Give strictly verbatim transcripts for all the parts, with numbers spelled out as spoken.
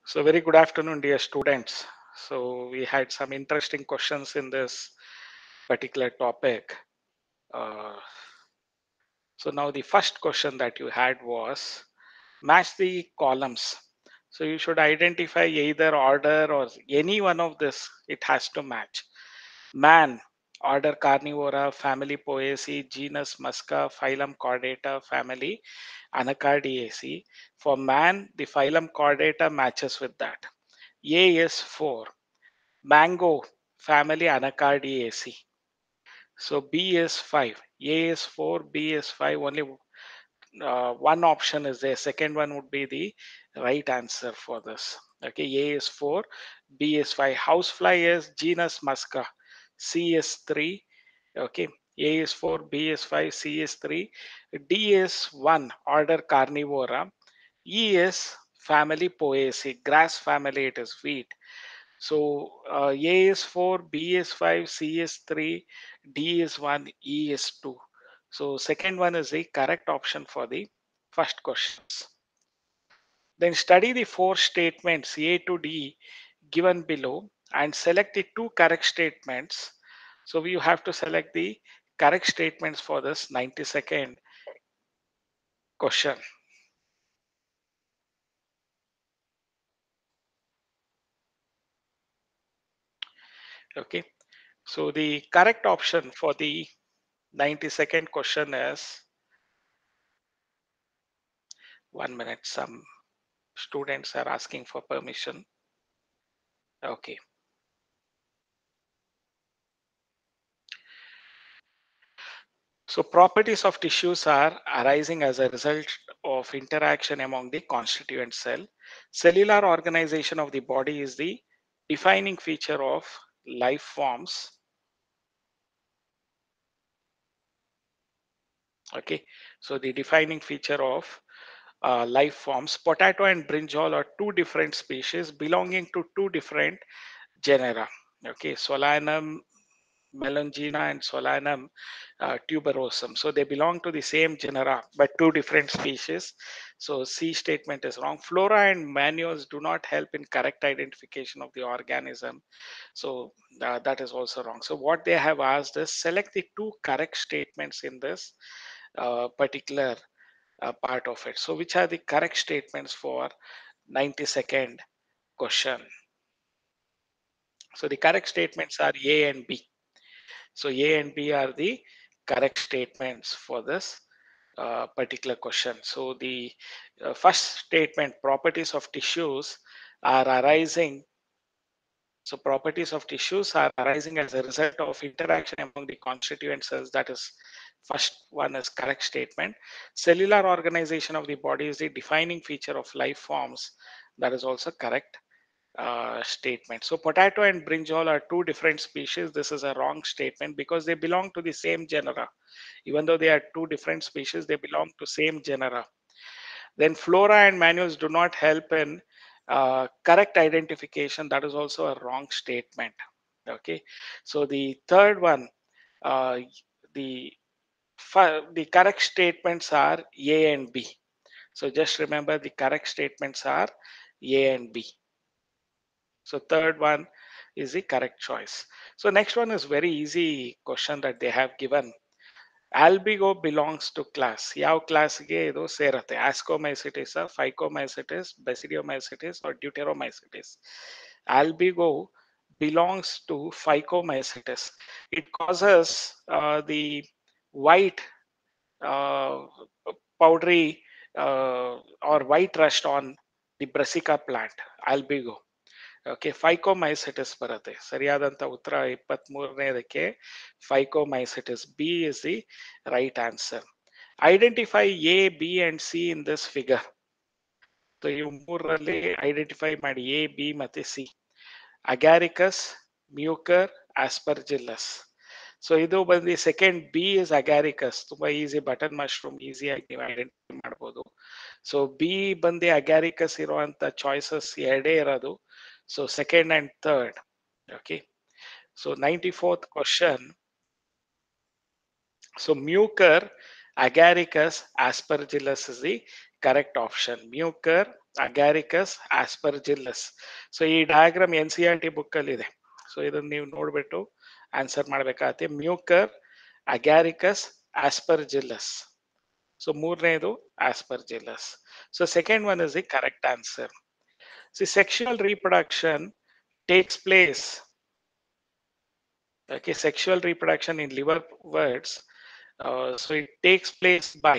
So very good afternoon, dear students. So we had some interesting questions in this particular topic. Uh, so now the first question that you had was match the columns. So you should identify either order or any one of this. It has to match. Man, order Carnivora, family Poaceae, genus Musca, phylum Chordata, family Anacardiaceae. For man, the phylum Chordata matches with that. A is four. Mango, family Anacardiaceae. So B is five. A is four, B is five. Only uh, one option is there. Second one would be the right answer for this. Okay, A is four, B is five. Housefly is genus Musca. C is three. Okay, A is four, B is five, C is three. D is one, order Carnivora. E is family Poaceae, grass family, it is wheat. So uh, A is four, B is five, C is three, D is one, E is two. So second one is the correct option for the first questions. Then study the four statements A to D given below and select the two correct statements. So you have to select the correct statements for this ninety second question. Okay. So the correct option for the ninety second question is one minute. Some students are asking for permission. Okay. So properties of tissues are arising as a result of interaction among the constituent cell. Cellular organization of the body is the defining feature of life forms. Okay. So the defining feature of uh, life forms. Potato and brinjal are two different species belonging to two different genera. Okay. Solanum Melongena and Solanum uh, tuberosum. So they belong to the same genera but two different species. So C statement is wrong. Flora and manuals do not help in correct identification of the organism. So uh, that is also wrong. So what they have asked is select the two correct statements in this uh, particular uh, part of it. So which are the correct statements for ninety second question? So the correct statements are A and B. So A and B are the correct statements for this uh, particular question. So the uh, first statement, properties of tissues are arising. So properties of tissues are arising as a result of interaction among the constituent cells. That is first one is correct statement. Cellular organization of the body is the defining feature of life forms. That is also correct uh, statement. So potato and brinjal are two different species. This is a wrong statement because they belong to the same genera. Even though they are two different species, they belong to same genera. Then flora and manuals do not help in uh, correct identification. That is also a wrong statement. Okay. So the third one, uh, the the correct statements are A and B. So just remember the correct statements are A and B. So third one is the correct choice. So next one is very easy question that they have given. Albigo belongs to class. ಯಾವ ಕ್ಲಾಸ್ಗೆ ಇದು ಸೇರತ್ತೆ? Ascomycetes, Phycomycetes, Basidiomycetes or Deuteromycetes. Albigo belongs to Phycomycetes. It causes uh, the white uh, powdery uh, or white rust on the brassica plant. Albigo. Okay phycomycetes ಬರುತ್ತೆ. ಸರಿಯಾದಂತ ಉತ್ತರ ಇಪ್ಪತ್ತ್ ಮೂರನೇದಕ್ಕೆ phycomycetes. B is the right answer. Identify A B and C in this figure. So ಇವು ಮೂರರಲ್ಲಿ identify ಮಾಡಿ A B ಮತ್ತೆ C. Agaricus, mucor, aspergillus. So ಇದು ಬಂದು ಸೆಕೆಂಡ್ ಬಿ ಇಸ್ ಅಗ್ಯಾರಿಕಸ್. ತುಂಬಾ ಈಸಿ, ಬಟನ್ ಮಶ್ರೂಮ್ ಈಸಿಯಾಗಿ ನೀವು ಐಡೆಂಟಿಫೈ ಮಾಡ್ಬೋದು. ಸೊ ಬಿ ಬಂದು ಅಗ್ಯಾರಿಕಸ್ ಇರುವಂತ ಚಾಯ್ಸಸ್ ಎರಡೇ ಇರೋದು. So second and third. Okay. So ninety-fourth question. So Mucor, Agaricus, Aspergillus is the correct option. Mucor, agaricus aspergillus. So ಈ diagram N C R T book ಅಲ್ಲಿ ಇದೆ. So ಇದನ್ನ ನೀವು ನೋಡ್ಬಿಟ್ಟು ಆನ್ಸರ್ ಮಾಡ್ಬೇಕಾಗತ್ತೆ. Mucor, Agaricus, aspergillus. ಸೊ ಮೂರನೇದು aspergillus. So second one is the correct answer. C sexual reproduction takes place. Okay, sexual reproduction in liver words. Uh, so it takes place by.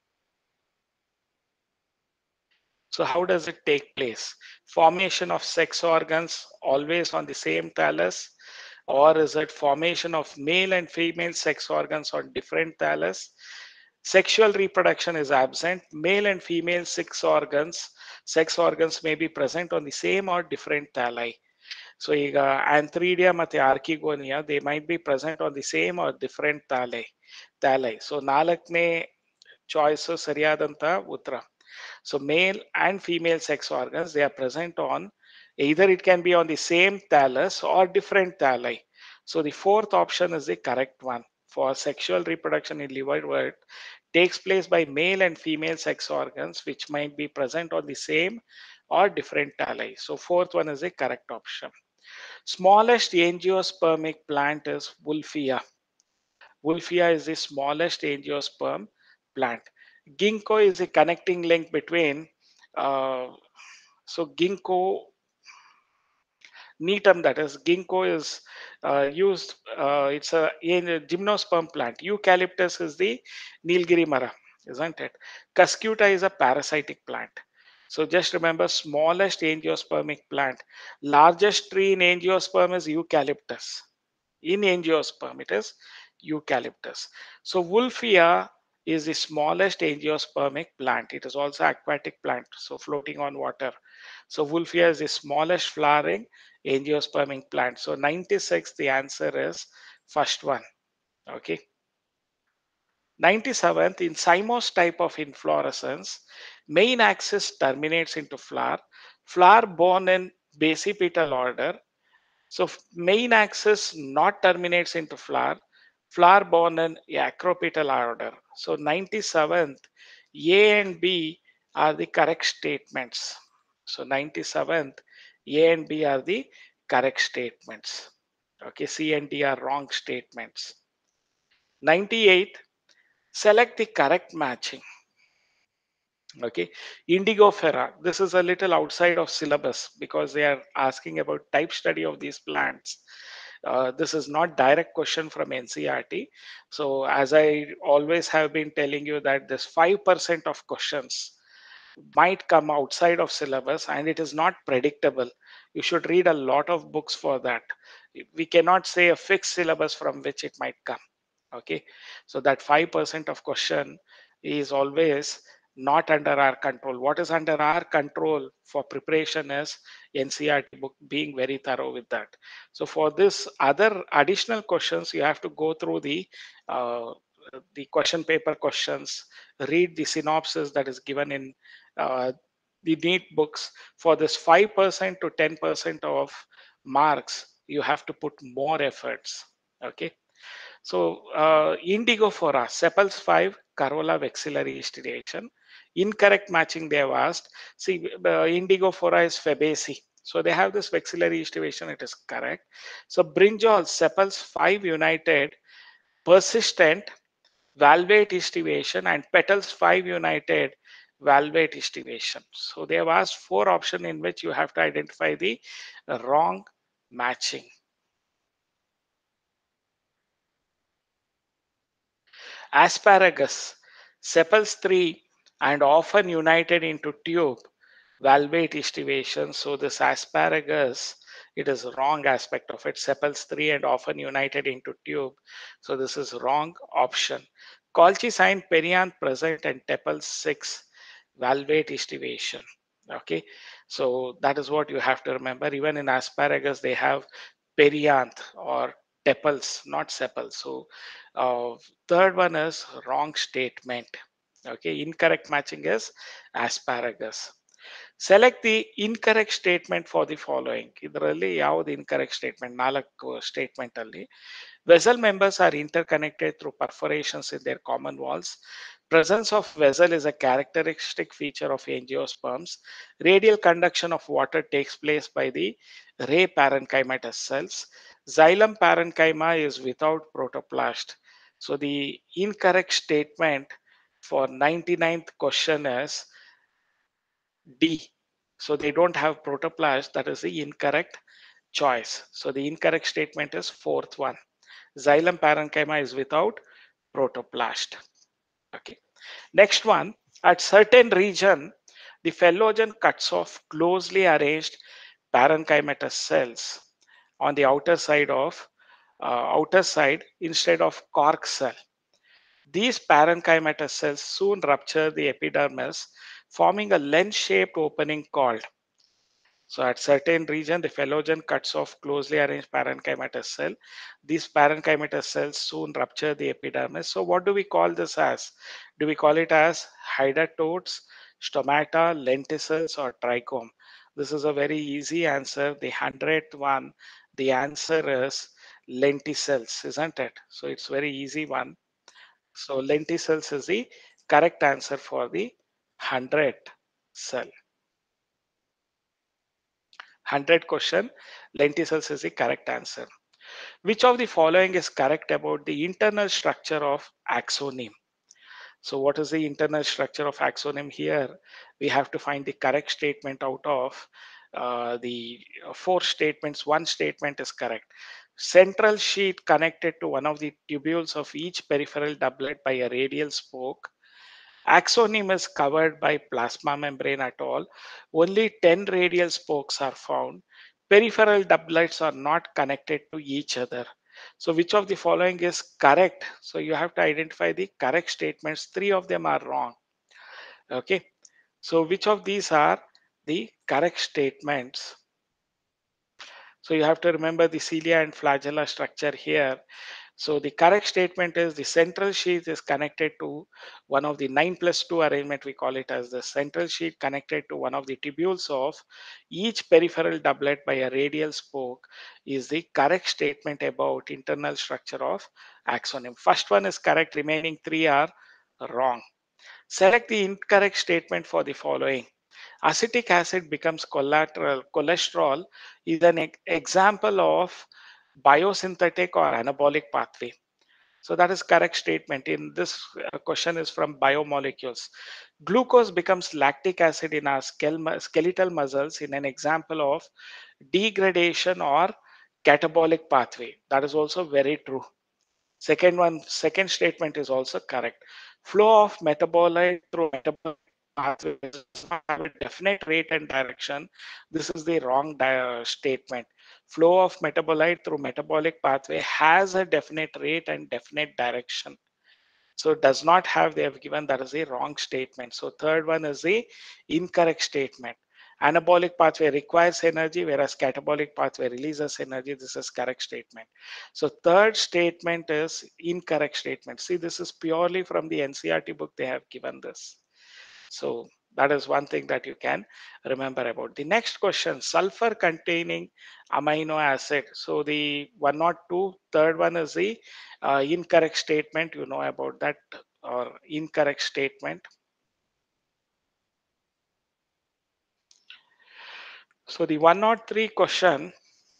So how does it take place? Formation of sex organs always on the same thallus, or is it formation of male and female sex organs on different thallus? Sexual reproduction is absent. Male and female sex organs, sex organs may be present on the same or different thalli. So ಈಗ antheridia ಮತ್ತೆ archegonia they might be present on the same or different thallae thalli. So ನಾಲ್ಕನೇ choice ಸರಿಯಾದಂತ ಉತ್ತರ. So male and female sex organs they are present on either it can be on the same thallus or different thalli. So the fourth option is the correct one. For sexual reproduction in liver wort takes place by male and female sex organs which might be present on the same or different thalli. So fourth one is the correct option. Smallest angiospermic plant is Wolffia. Wolffia is the smallest angiosperm plant. Ginkgo is a connecting link between, uh, so ginkgo neetum, that is ginkgo is uh, used, uh, it's a, a gymnosperm plant. Eucalyptus is the Nilgiri mara, isn't it? Cuscuta is a parasitic plant. So just remember, smallest angiospermic plant. Largest tree in angiosperm is eucalyptus. In angiosperm, it is eucalyptus. So Wolffia is the smallest angiospermic plant. It is also aquatic plant, so floating on water. So Wolffia is the smallest flowering angiospermic plant. So ninety-six, the answer is first one. Okay. ninety-seventh, in cymose type of inflorescence, main axis terminates into flower, flower borne in basipetal order. So main axis not terminates into flower, flower borne in acropetal order. So ninety-seventh, A and B are the correct statements. So ninety-seventh, A and B are the correct statements. Okay, C and D are wrong statements. ninety-eighth, select the correct matching. Okay, Indigofera, this is a little outside of syllabus because they are asking about type study of these plants. Uh, this is not direct question from N C R T. So as I always have been telling you that this five percent of questions might come outside of syllabus and it is not predictable. You should read a lot of books for that. We cannot say a fixed syllabus from which it might come. Okay, so that five percent of question is always not under our control. What is under our control for preparation is N C R T book, being very thorough with that. So for this other additional questions, you have to go through the uh, the question paper questions, read the synopsis that is given in uh, the NEET books. For this five percent to ten percent of marks, you have to put more efforts. Okay. So uh, Indigofora, sepals five, Corolla vexillary estivation. Incorrect matching they have asked. See, uh, Indigofora is Fabaceae. So they have this vexillary estivation, it is correct. So brinjal, sepals five united, persistent, valvate estivation, and petals five united, valvate estivation. So they have asked four options in which you have to identify the wrong matching. Asparagus, sepals three and often united into tube, valvate estivation. So this asparagus, it is wrong aspect of it. Sepals three and often united into tube. So this is wrong option. Colchicine, perianth present and tepals six, valvate estivation. Okay, so that is what you have to remember. Even in asparagus, they have perianth or tepals, not sepals. So uh, third one is wrong statement. Okay, incorrect matching is asparagus. Select the incorrect statement for the following. ಇದರಲ್ಲಿ ಯಾವುದು incorrect statement? ನಾಲ್ಕು statement ಅಲ್ಲಿ vessel members are interconnected through perforations in their common walls. Presence of vessel is a characteristic feature of angiosperms. Radial conduction of water takes place by the ray parenchymatous cells. Xylem parenchyma is without protoplast. So the incorrect statement for ninety-ninth question is D. So they don't have protoplast. That is the incorrect choice. So the incorrect statement is fourth one. Xylem parenchyma is without protoplast. Okay. Next one, at certain region, the phellogen cuts off closely arranged parenchymatous cells on the outer side of uh, outer side instead of cork cell. These parenchymatous cells soon rupture the epidermis, forming a lens-shaped opening called. So at certain region, the phellogen cuts off closely arranged parenchymatous cell. These parenchymatous cells soon rupture the epidermis. So what do we call this as? Do we call it as hydatodes, stomata, lenticels, or trichome? This is a very easy answer. The hundredth one, the answer is lenticels, isn't it? So it's very easy one. So lenticels is the correct answer for the hundredth cell. hundred question, lenticels is the correct answer. Which of the following is correct about the internal structure of axoneme? So what is the internal structure of axoneme here? We have to find the correct statement out of uh, the four statements. One statement is correct. Central sheet connected to one of the tubules of each peripheral doublet by a radial spoke. Axoneme is covered by plasma membrane at all. Only ten radial spokes are found. Peripheral doublets are not connected to each other. So which of the following is correct? So you have to identify the correct statements. Three of them are wrong. Okay. So which of these are the correct statements? So you have to remember the cilia and flagella structure here. So the correct statement is the central sheath is connected to one of the nine plus two arrangement. We call it as the central sheath connected to one of the tubules of each peripheral doublet by a radial spoke is the correct statement about internal structure of axoneme. First one is correct, remaining three are wrong. Select the incorrect statement for the following. Acetic acid becomes collateral. Cholesterol is an e- example of biosynthetic or anabolic pathway. So that is correct statement. In this uh, question is from biomolecules. Glucose becomes lactic acid in our skeletal muscles in an example of degradation or catabolic pathway. That is also very true. Second one, second statement is also correct. Flow of metabolite through metabolic pathway does not have a definite rate and direction. This is the wrong di- statement. Flow of metabolite through metabolic pathway has a definite rate and definite direction. So it does not have, they have given that is a wrong statement. So third one is the incorrect statement. Anabolic pathway requires energy, whereas catabolic pathway releases energy. This is correct statement. So third statement is incorrect statement. See, this is purely from the N C R T book. They have given this. So that is one thing that you can remember about. The next question, sulfur containing amino acid. So the one not two, third one is the uh, incorrect statement. You know about that or incorrect statement. So the one not three question.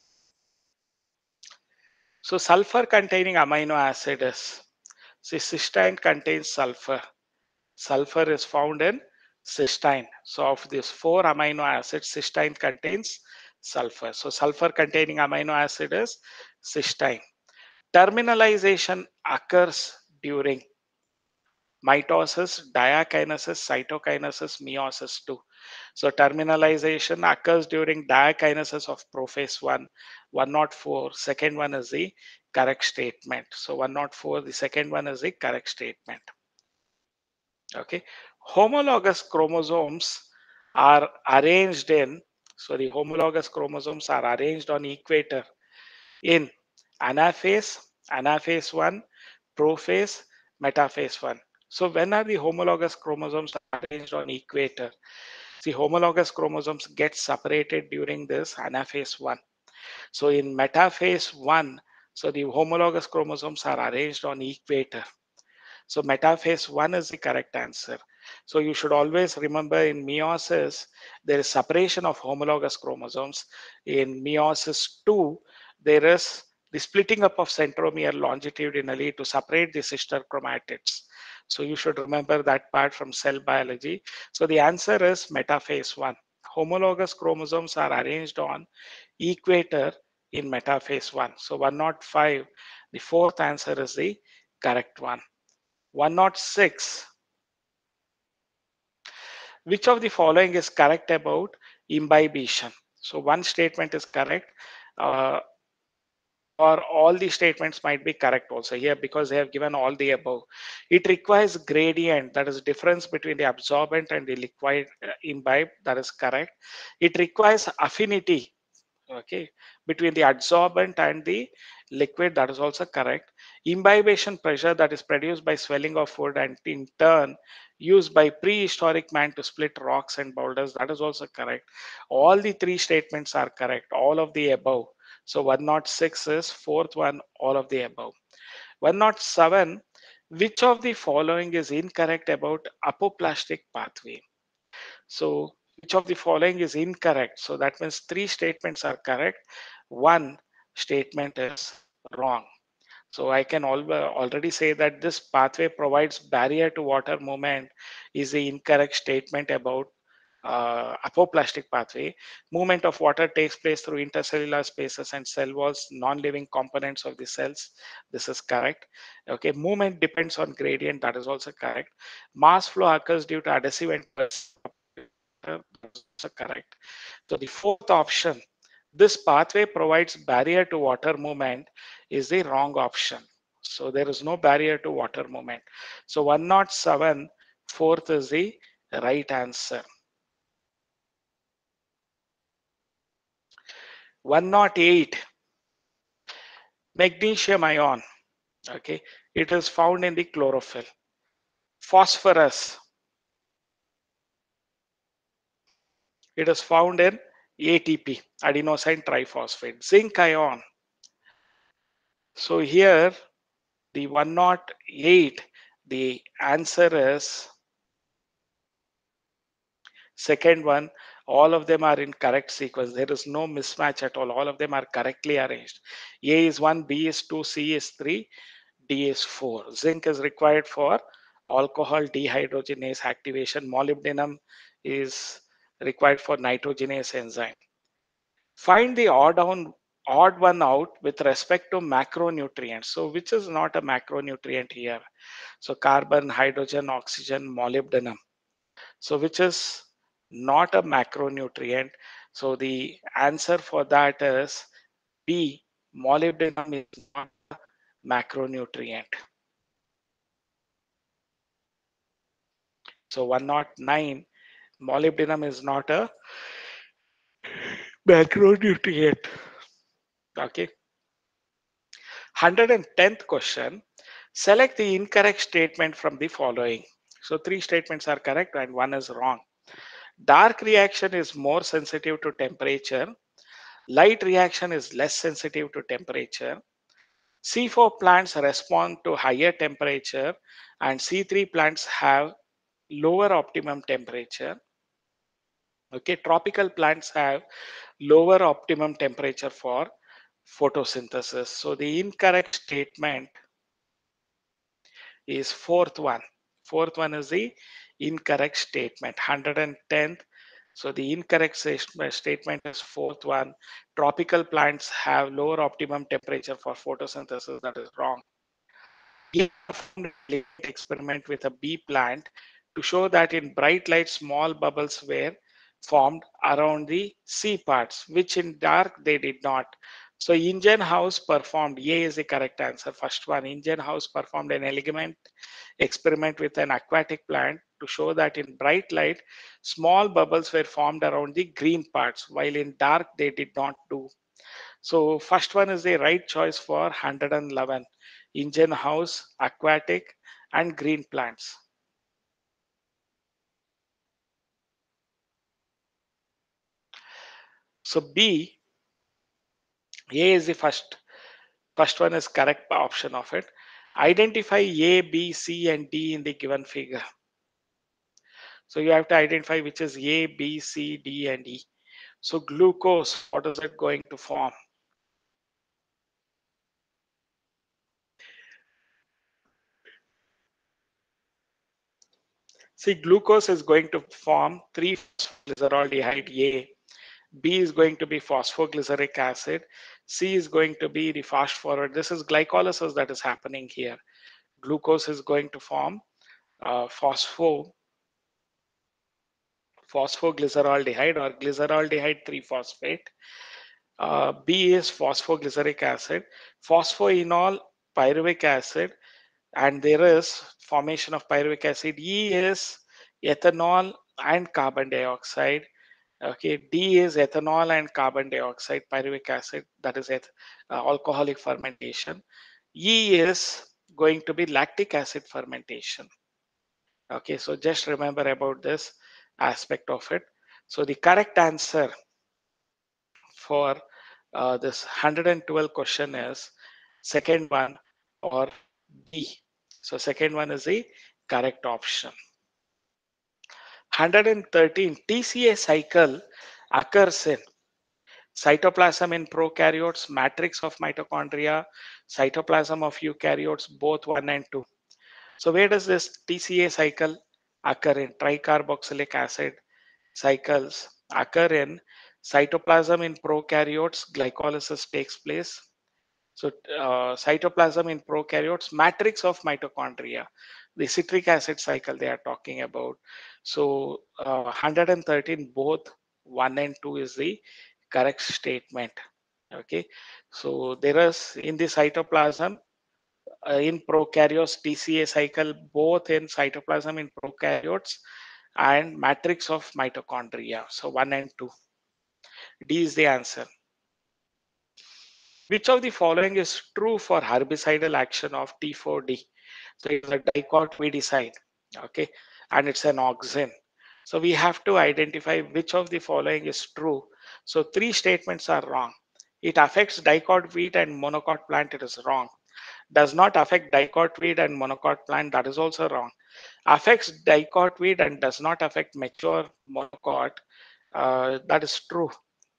So sulfur containing amino acid is, see, cysteine contains sulfur. Sulfur is found in cysteine. So of these four amino acids, cysteine contains sulfur. So sulfur containing amino acid is cysteine. Terminalization occurs during mitosis, diakinesis, cytokinesis, meiosis two. So terminalization occurs during diakinesis of prophase one, one not four. Second one is the correct statement. So one not four, the second one is the correct statement. Okay. Homologous chromosomes are arranged in, so the homologous chromosomes are arranged on equator in anaphase, anaphase one, prophase, metaphase one. So when are the homologous chromosomes arranged on equator? The homologous chromosomes get separated during this anaphase one. So in metaphase one, so the homologous chromosomes are arranged on equator. So metaphase one is the correct answer. So you should always remember in meiosis, there is separation of homologous chromosomes. In meiosis two, there is the splitting up of centromere longitudinally to separate the sister chromatids. So you should remember that part from cell biology. So the answer is metaphase one. Homologous chromosomes are arranged on equator in metaphase one. So one oh five, the fourth answer is the correct one. one oh six, which of the following is correct about imbibition? So one statement is correct, uh, or all the statements might be correct also here because they have given all the above. It requires gradient, that is difference between the absorbent and the liquid uh, imbibe, that is correct. It requires affinity, okay, between the adsorbent and the liquid, that is also correct. Imbibition pressure, that is produced by swelling of food and in turn used by prehistoric man to split rocks and boulders, that is also correct. All the three statements are correct, all of the above. So one oh six is fourth one, all of the above. one oh seven, which of the following is incorrect about apoplastic pathway? So which of the following is incorrect? So that means three statements are correct. One statement is wrong. So I can al already say that this pathway provides barrier to water movement is the incorrect statement about uh, apoplastic pathway. Movement of water takes place through intercellular spaces and cell walls, non-living components of the cells. This is correct. Okay, movement depends on gradient. That is also correct. Mass flow occurs due to adhesive and that is also correct. So the fourth option, this pathway provides barrier to water movement, is the wrong option. So there is no barrier to water movement. So one oh seven, fourth is the right answer. one oh eight, magnesium ion, okay, it is found in the chlorophyll. Phosphorus, it is found in A T P, adenosine triphosphate. Zinc ion, so here the one oh eight, the answer is second one. All of them are in correct sequence. There is no mismatch at all. All of them are correctly arranged. A is one, B is two, C is three, D is four. Zinc is required for alcohol dehydrogenase activation. Molybdenum is required for nitrogenase enzyme. Find the odd, down, odd one out with respect to macronutrients. So which is not a macronutrient here? So carbon, hydrogen, oxygen, molybdenum. So which is not a macronutrient? So the answer for that is B. Molybdenum is not a macronutrient. So one oh nine, molybdenum is not a macronutrient. Okay. one hundred tenth question. Select the incorrect statement from the following. So three statements are correct and one is wrong. Dark reaction is more sensitive to temperature. Light reaction is less sensitive to temperature. C four plants respond to higher temperature and C three plants have lower optimum temperature. Okay, tropical plants have lower optimum temperature for photosynthesis. So the incorrect statement is fourth one. Fourth one is the incorrect statement. one hundred tenth. So the incorrect statement is fourth one. Tropical plants have lower optimum temperature for photosynthesis. That is wrong. He performed a delicate experiment with a bee plant to show that in bright light, small bubbles were formed around the C parts, which in dark they did not. So Ingenhousz performed, A is the correct answer. First one, Ingenhousz performed an elegant experiment with an aquatic plant to show that in bright light, small bubbles were formed around the green parts, while in dark they did not do. So first one is the right choice for one hundred eleven. Ingenhousz, aquatic, and green plants. So B, A is the first. First one is correct option of it. Identify A, B, C, and D in the given figure. So you have to identify which is A, B, C, D, and E. So glucose, what is it going to form? See, glucose is going to form three glyceraldehyde A. B is going to be phosphoglyceric acid. C is going to be the fast forward. This is glycolysis that is happening here. Glucose is going to form uh, phospho phosphoglyceraldehyde or glyceraldehyde three phosphate. Uh, B is phosphoglyceric acid, phosphoenol pyruvic acid, and there is formation of pyruvic acid. E is ethanol and carbon dioxide. Okay, D is ethanol and carbon dioxide, pyruvic acid, that is it, uh, alcoholic fermentation. E is going to be lactic acid fermentation. Okay, so just remember about this aspect of it. So the correct answer for uh, this one hundred twelve question is second one or D. So second one is the correct option. one hundred thirteen T C A cycle occurs in cytoplasm in prokaryotes, matrix of mitochondria, cytoplasm of eukaryotes, both one and two. So where does this T C A cycle occur in? Tricarboxylic acid cycles occur in cytoplasm in prokaryotes, glycolysis takes place. So uh, cytoplasm in prokaryotes, matrix of mitochondria, the citric acid cycle they are talking about. So uh, one hundred thirteen, both one and two is the correct statement. Okay, so there is in the cytoplasm uh, in prokaryotes T C A cycle, both in cytoplasm in prokaryotes and matrix of mitochondria. So one and two. D is the answer. Which of the following is true for herbicidal action of T four D? So it's a dicot weedicide, okay, and it's an auxin. So we have to identify which of the following is true. So three statements are wrong. It affects dicot weed and monocot plant, it is wrong. Does not affect dicot weed and monocot plant, that is also wrong. Affects dicot weed and does not affect mature monocot, uh, that is true.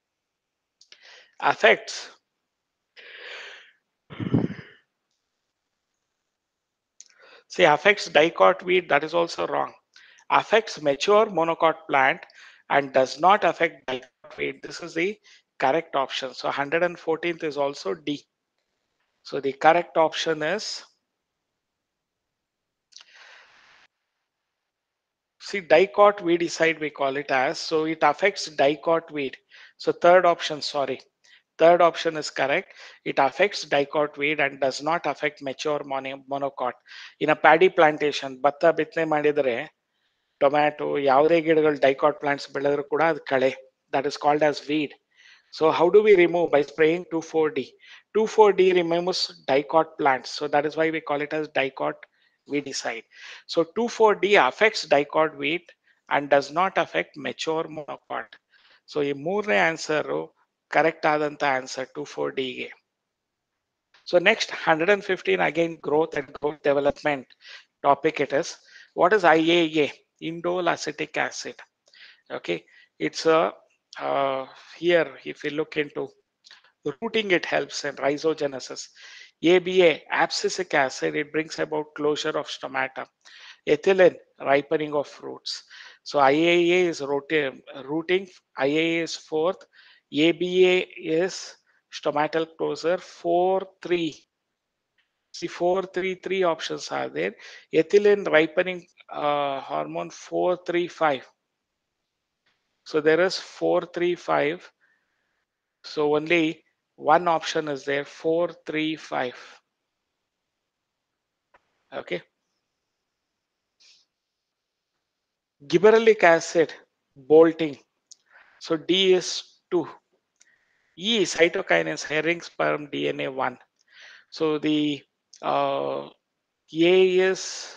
Affects See, affects dicot weed, that is also wrong. Affects mature monocot plant and does not affect dicot weed. This is the correct option. So one hundred fourteenth is also D. So the correct option is, see, dicot weedicide we call it as. So it affects dicot weed. So third option, sorry. Third option is correct. It affects dicot weed and does not affect mature mono- monocot. In a paddy plantation, ಭತ್ತ ಬಿತ್ತನೆ ಮಾಡಿದರೆ tomato ಯಾವುದೇ ಗಿಡಗಳು dicot plants ಬೆಳೆದ್ರು ಕೂಡ ಅದು ಕಳೆ, that is called as weed. So how do we remove? By spraying two four D. two four D removes dicot plants, so that is why we call it as dicot weedicide. So two four D affects dicot weed and does not affect mature monocot. So ಈ ಮೂರನೇ answer correct ಆದಂತ answer two four D ಗೆ. So next one hundred fifteen, again growth and growth development topic it is. What is I A A? Indole acetic acid. Okay, it's a uh, here if you look into rooting, it helps in rhizogenesis. A B A, abscisic acid, it brings about closure of stomata. Ethylene, ripening of fruits. So I A A is rooting, rooting. I A A is fourth. A B A is stomatal closure. Four three. See, four three three options are there. Ethylene ripening uh, hormone four three five. So there is four three five. So only one option is there, four three five. Okay. Gibberellic acid bolting. So D is two. E cytokinase herring sperm D N A one. So the uh, A is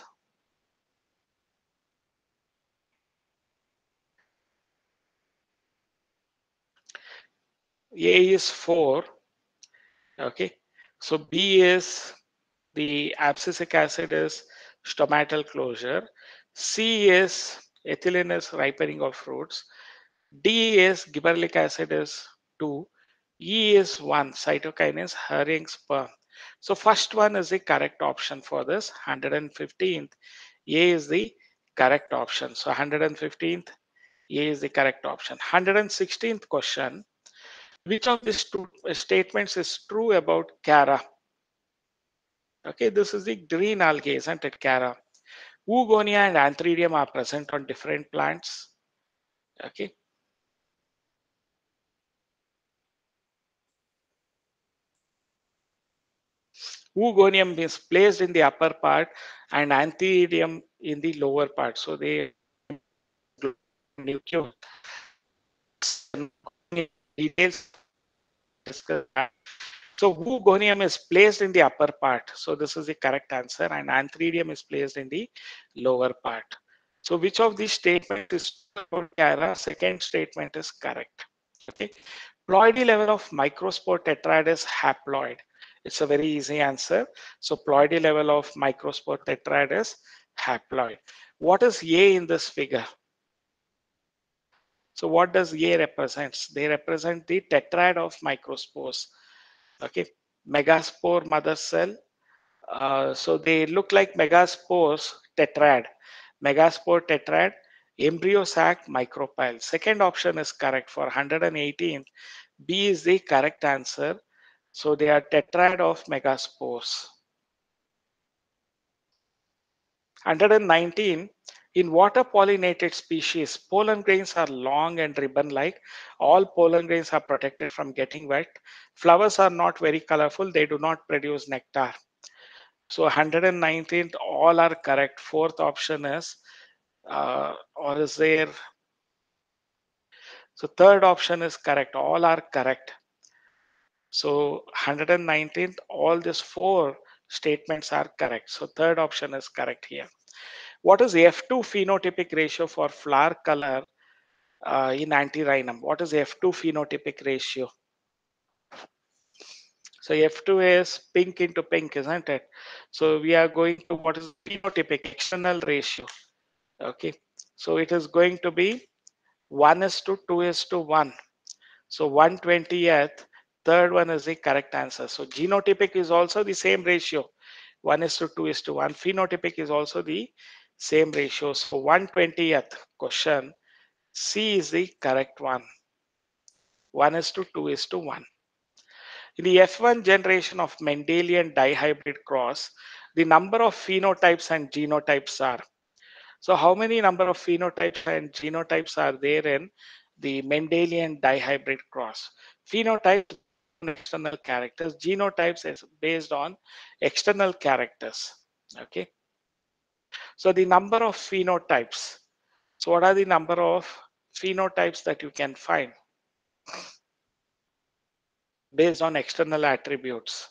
A is four. Okay. So B is The abscisic acid is stomatal closure. C is ethylene is ripening of fruits. D is gibberellic acid is two. E is one, cytokine is hurrying sperm. So first one is the correct option for this. one hundred fifteenth, A is the correct option. So one hundred fifteenth, A is the correct option. one hundred sixteenth question. Which of these two statements is true about Cara? Okay, this is the green algae, isn't it, Cara? Oogonia and Antheridium are present on different plants. Okay. Oogonium is placed in the upper part and Antheridium in the lower part. So they details discuss that. So Oogonium is placed in the upper part. So this is the correct answer, and Antheridium is placed in the lower part. So which of these statements is about Cara? Second statement is correct. Okay. Ploidy level of microspore tetrad is haploid. It's a very easy answer. So ploidy level of microspore tetrad is haploid. What is A in this figure? So what does A represents? They represent the tetrad of microspores. Okay, megaspore mother cell. Uh, so they look like megaspores tetrad. Megaspore tetrad, embryo sac micropyle. Second option is correct for one hundred eighteen. B is the correct answer. So they are tetrad of megaspores. one hundred nineteen. In water pollinated species, pollen grains are long and ribbon like. All pollen grains are protected from getting wet. Flowers are not very colorful. They do not produce nectar. So one hundred nineteen, all are correct. Fourth option is, uh, or is there? So third option is correct. All are correct. So one hundred nineteen, all these four statements are correct. So third option is correct here. What is F two phenotypic ratio for flower color uh, in Antirrhinum? What is F two phenotypic ratio? So F two is pink into pink, isn't it? So we are going to what is phenotypic external ratio. Okay. So it is going to be one is to two is to one. So one twentieth, third one is the correct answer. So genotypic is also the same ratio. one is to two is to one. Phenotypic is also the same ratio. So one twentieth question, C is the correct one. one is to two is to one. In the F one generation of Mendelian dihybrid cross, the number of phenotypes and genotypes are. So how many number of phenotypes and genotypes are there in the Mendelian dihybrid cross? Phenotypes on external characters, genotypes is based on external characters. Okay. So the number of phenotypes. So what are the number of phenotypes that you can find based on external attributes?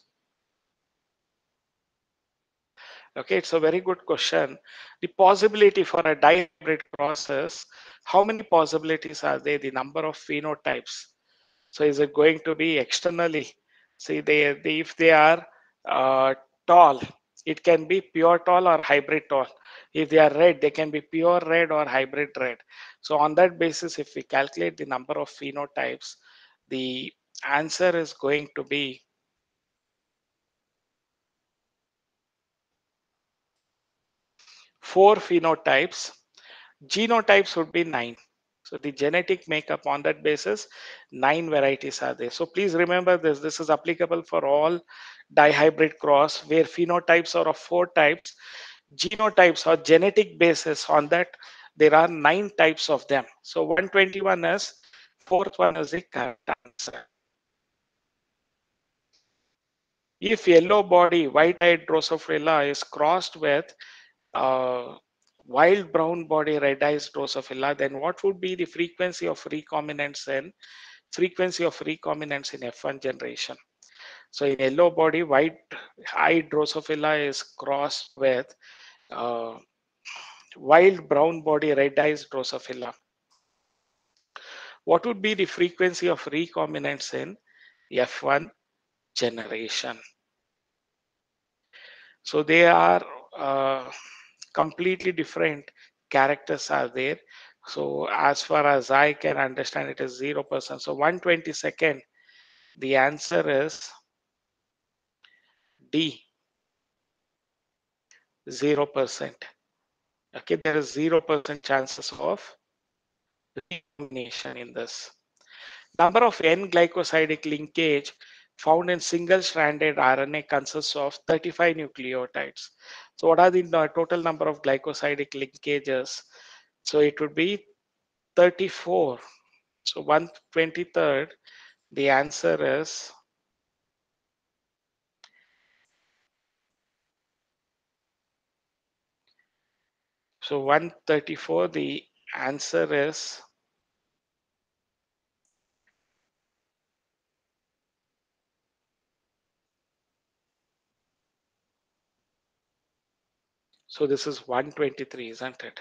Okay, it's a very good question. The possibility for a dihybrid process, how many possibilities are there? The number of phenotypes. So is it going to be externally? See, they, they if they are uh, tall, it can be pure tall or hybrid tall. If they are red, they can be pure red or hybrid red. So on that basis, if we calculate the number of phenotypes, the answer is going to be four phenotypes. Genotypes would be nine. So the genetic makeup on that basis, nine varieties are there. So please remember this. This is applicable for all dihybrid cross where phenotypes are of four types. Genotypes or genetic basis on that, there are nine types of them. So one twenty-one is, fourth one is the correct answer. If yellow body white-eyed Drosophila is crossed with uh, wild brown body red-eyed Drosophila, then what would be the frequency of recombinants in frequency of recombinants in F one generation? So in yellow body white-eyed Drosophila is crossed with uh, wild brown body red-eyed Drosophila. What would be the frequency of recombinants in F one generation? So they are uh, completely different characters are there. So as far as I can understand, it is zero percent. So one twenty-second, the answer is D, zero percent. Okay, there is zero percent chances of recombination in this. Number of N-glycosidic linkage found in single-stranded R N A consists of thirty-five nucleotides. So what are the no- total number of glycosidic linkages? So it would be thirty-four. So one twenty-third, the answer is so one thirty-four, the answer is so this is one twenty-three, isn't it?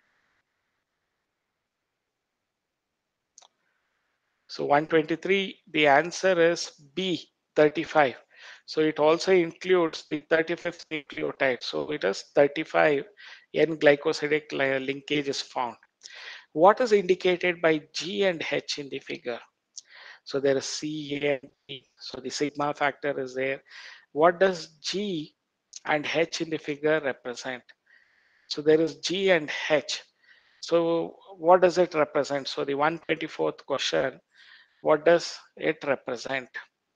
So one twenty-three, the answer is B, thirty-five. So it also includes the thirty-fifth nucleotide. So it is thirty-five N-glycosidic linkage is found. What is indicated by G and H in the figure? So there is C, A, and B. So the sigma factor is there. What does G and H in the figure represent? So there is G and H. So what does it represent? So the one twenty-fourth question, what does it represent?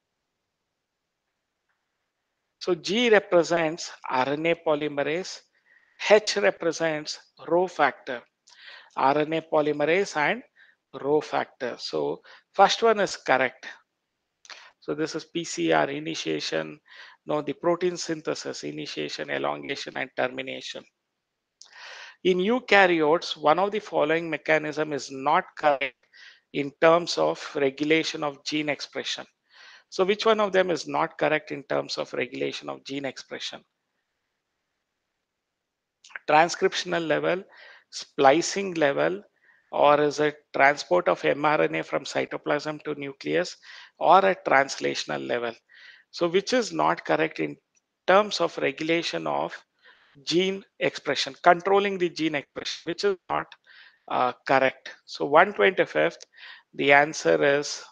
So G represents R N A polymerase, H represents Rho factor, R N A polymerase and Rho factor. So first one is correct. So this is P C R initiation, no, the protein synthesis, initiation, elongation, and termination. In eukaryotes, one of the following mechanism is not correct in terms of regulation of gene expression. So which one of them is not correct in terms of regulation of gene expression? Transcriptional level, splicing level, or is it transport of mRNA from cytoplasm to nucleus, or at translational level? So which is not correct in terms of regulation of gene expression, controlling the gene expression, which is not uh, correct. So one twenty-fifth, the answer is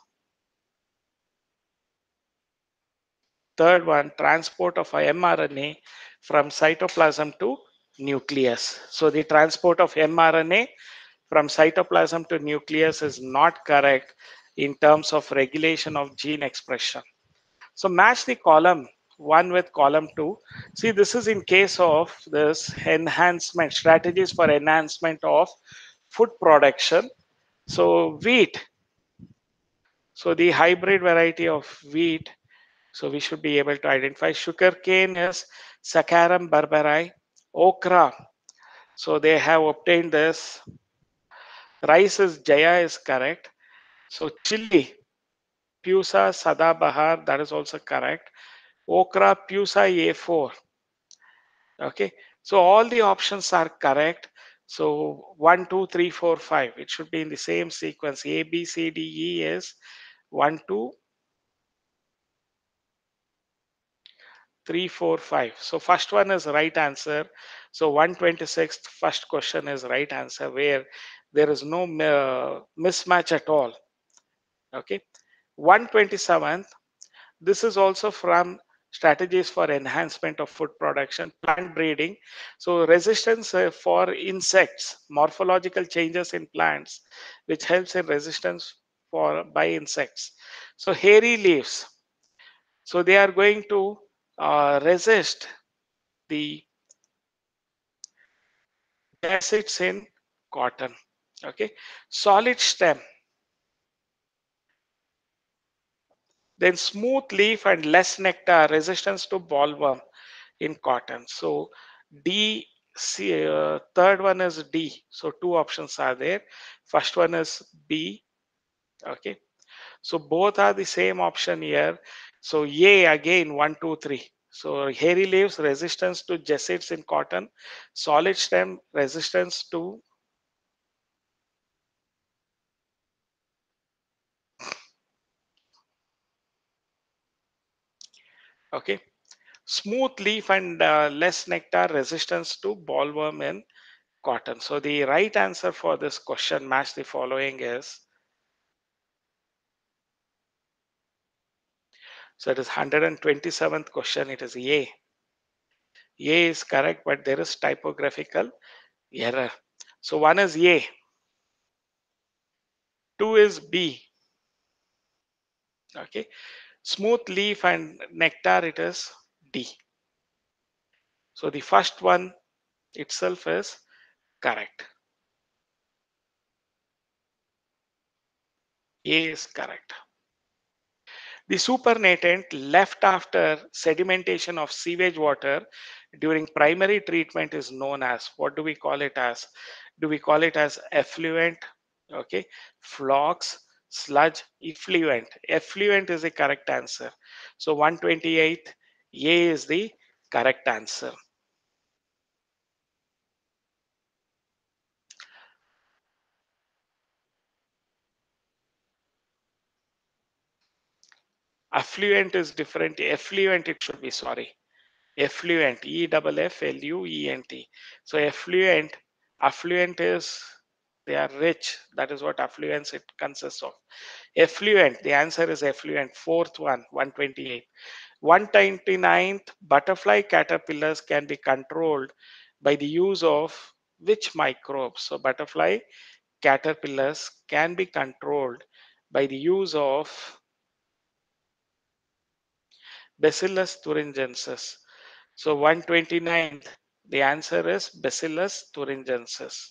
third one, transport of mRNA from cytoplasm to nucleus. So the transport of mRNA from cytoplasm to nucleus is not correct in terms of regulation of gene expression. So match the column one with column two. See, this is in case of this enhancement, strategies for enhancement of food production. So wheat, so the hybrid variety of wheat, so we should be able to identify. Sugarcane is Saccharum barberi. Okra, so they have obtained this. Rice is Jaya is correct. So chili, Pusa Sadabahar, that is also correct. Okra, Pusa A four. Okay, so all the options are correct. So one, two, three, four, five. It should be in the same sequence. A, B, C, D, E is one, two, three, four, five. So first one is right answer. So one twenty-sixth first question is right answer where there is no uh, mismatch at all. Okay. one twenty-seventh, this is also from strategies for enhancement of food production, plant breeding. So resistance uh, for insects, morphological changes in plants, which helps in resistance for by insects. So hairy leaves. So they are going to uh, resist the acids in cotton. Okay. Solid stem. Then smooth leaf and less nectar, resistance to bollworm in cotton. So D, C, uh, third one is D. So two options are there. First one is B. Okay. So both are the same option here. So A again, one, two, three. So hairy leaves, resistance to gessids in cotton. Solid stem, resistance to, okay. Smooth leaf and uh, less nectar resistance to bollworm in cotton. So the right answer for this question match the following is, so it is one hundred twenty-seventh question. It is A. A is correct, but there is typographical error. So one is A, two is B. Okay. Smooth leaf and nectar, it is D. So the first one itself is correct. A is correct. The supernatant left after sedimentation of sewage water during primary treatment is known as, what do we call it as? Do we call it as effluent? Okay, flocks, sludge, effluent. Effluent is the correct answer. So one hundred twenty-eighth, A is the correct answer. Affluent is different. Effluent, it should be, sorry. Effluent, E F F L U E N T. So effluent, affluent is they are rich. That is what affluence it consists of. Effluent, the answer is effluent. Fourth one, one hundred twenty-eight. one hundred twenty-ninth, butterfly caterpillars can be controlled by the use of which microbes? So butterfly caterpillars can be controlled by the use of Bacillus thuringiensis. So one hundred twenty-ninth, the answer is Bacillus thuringiensis.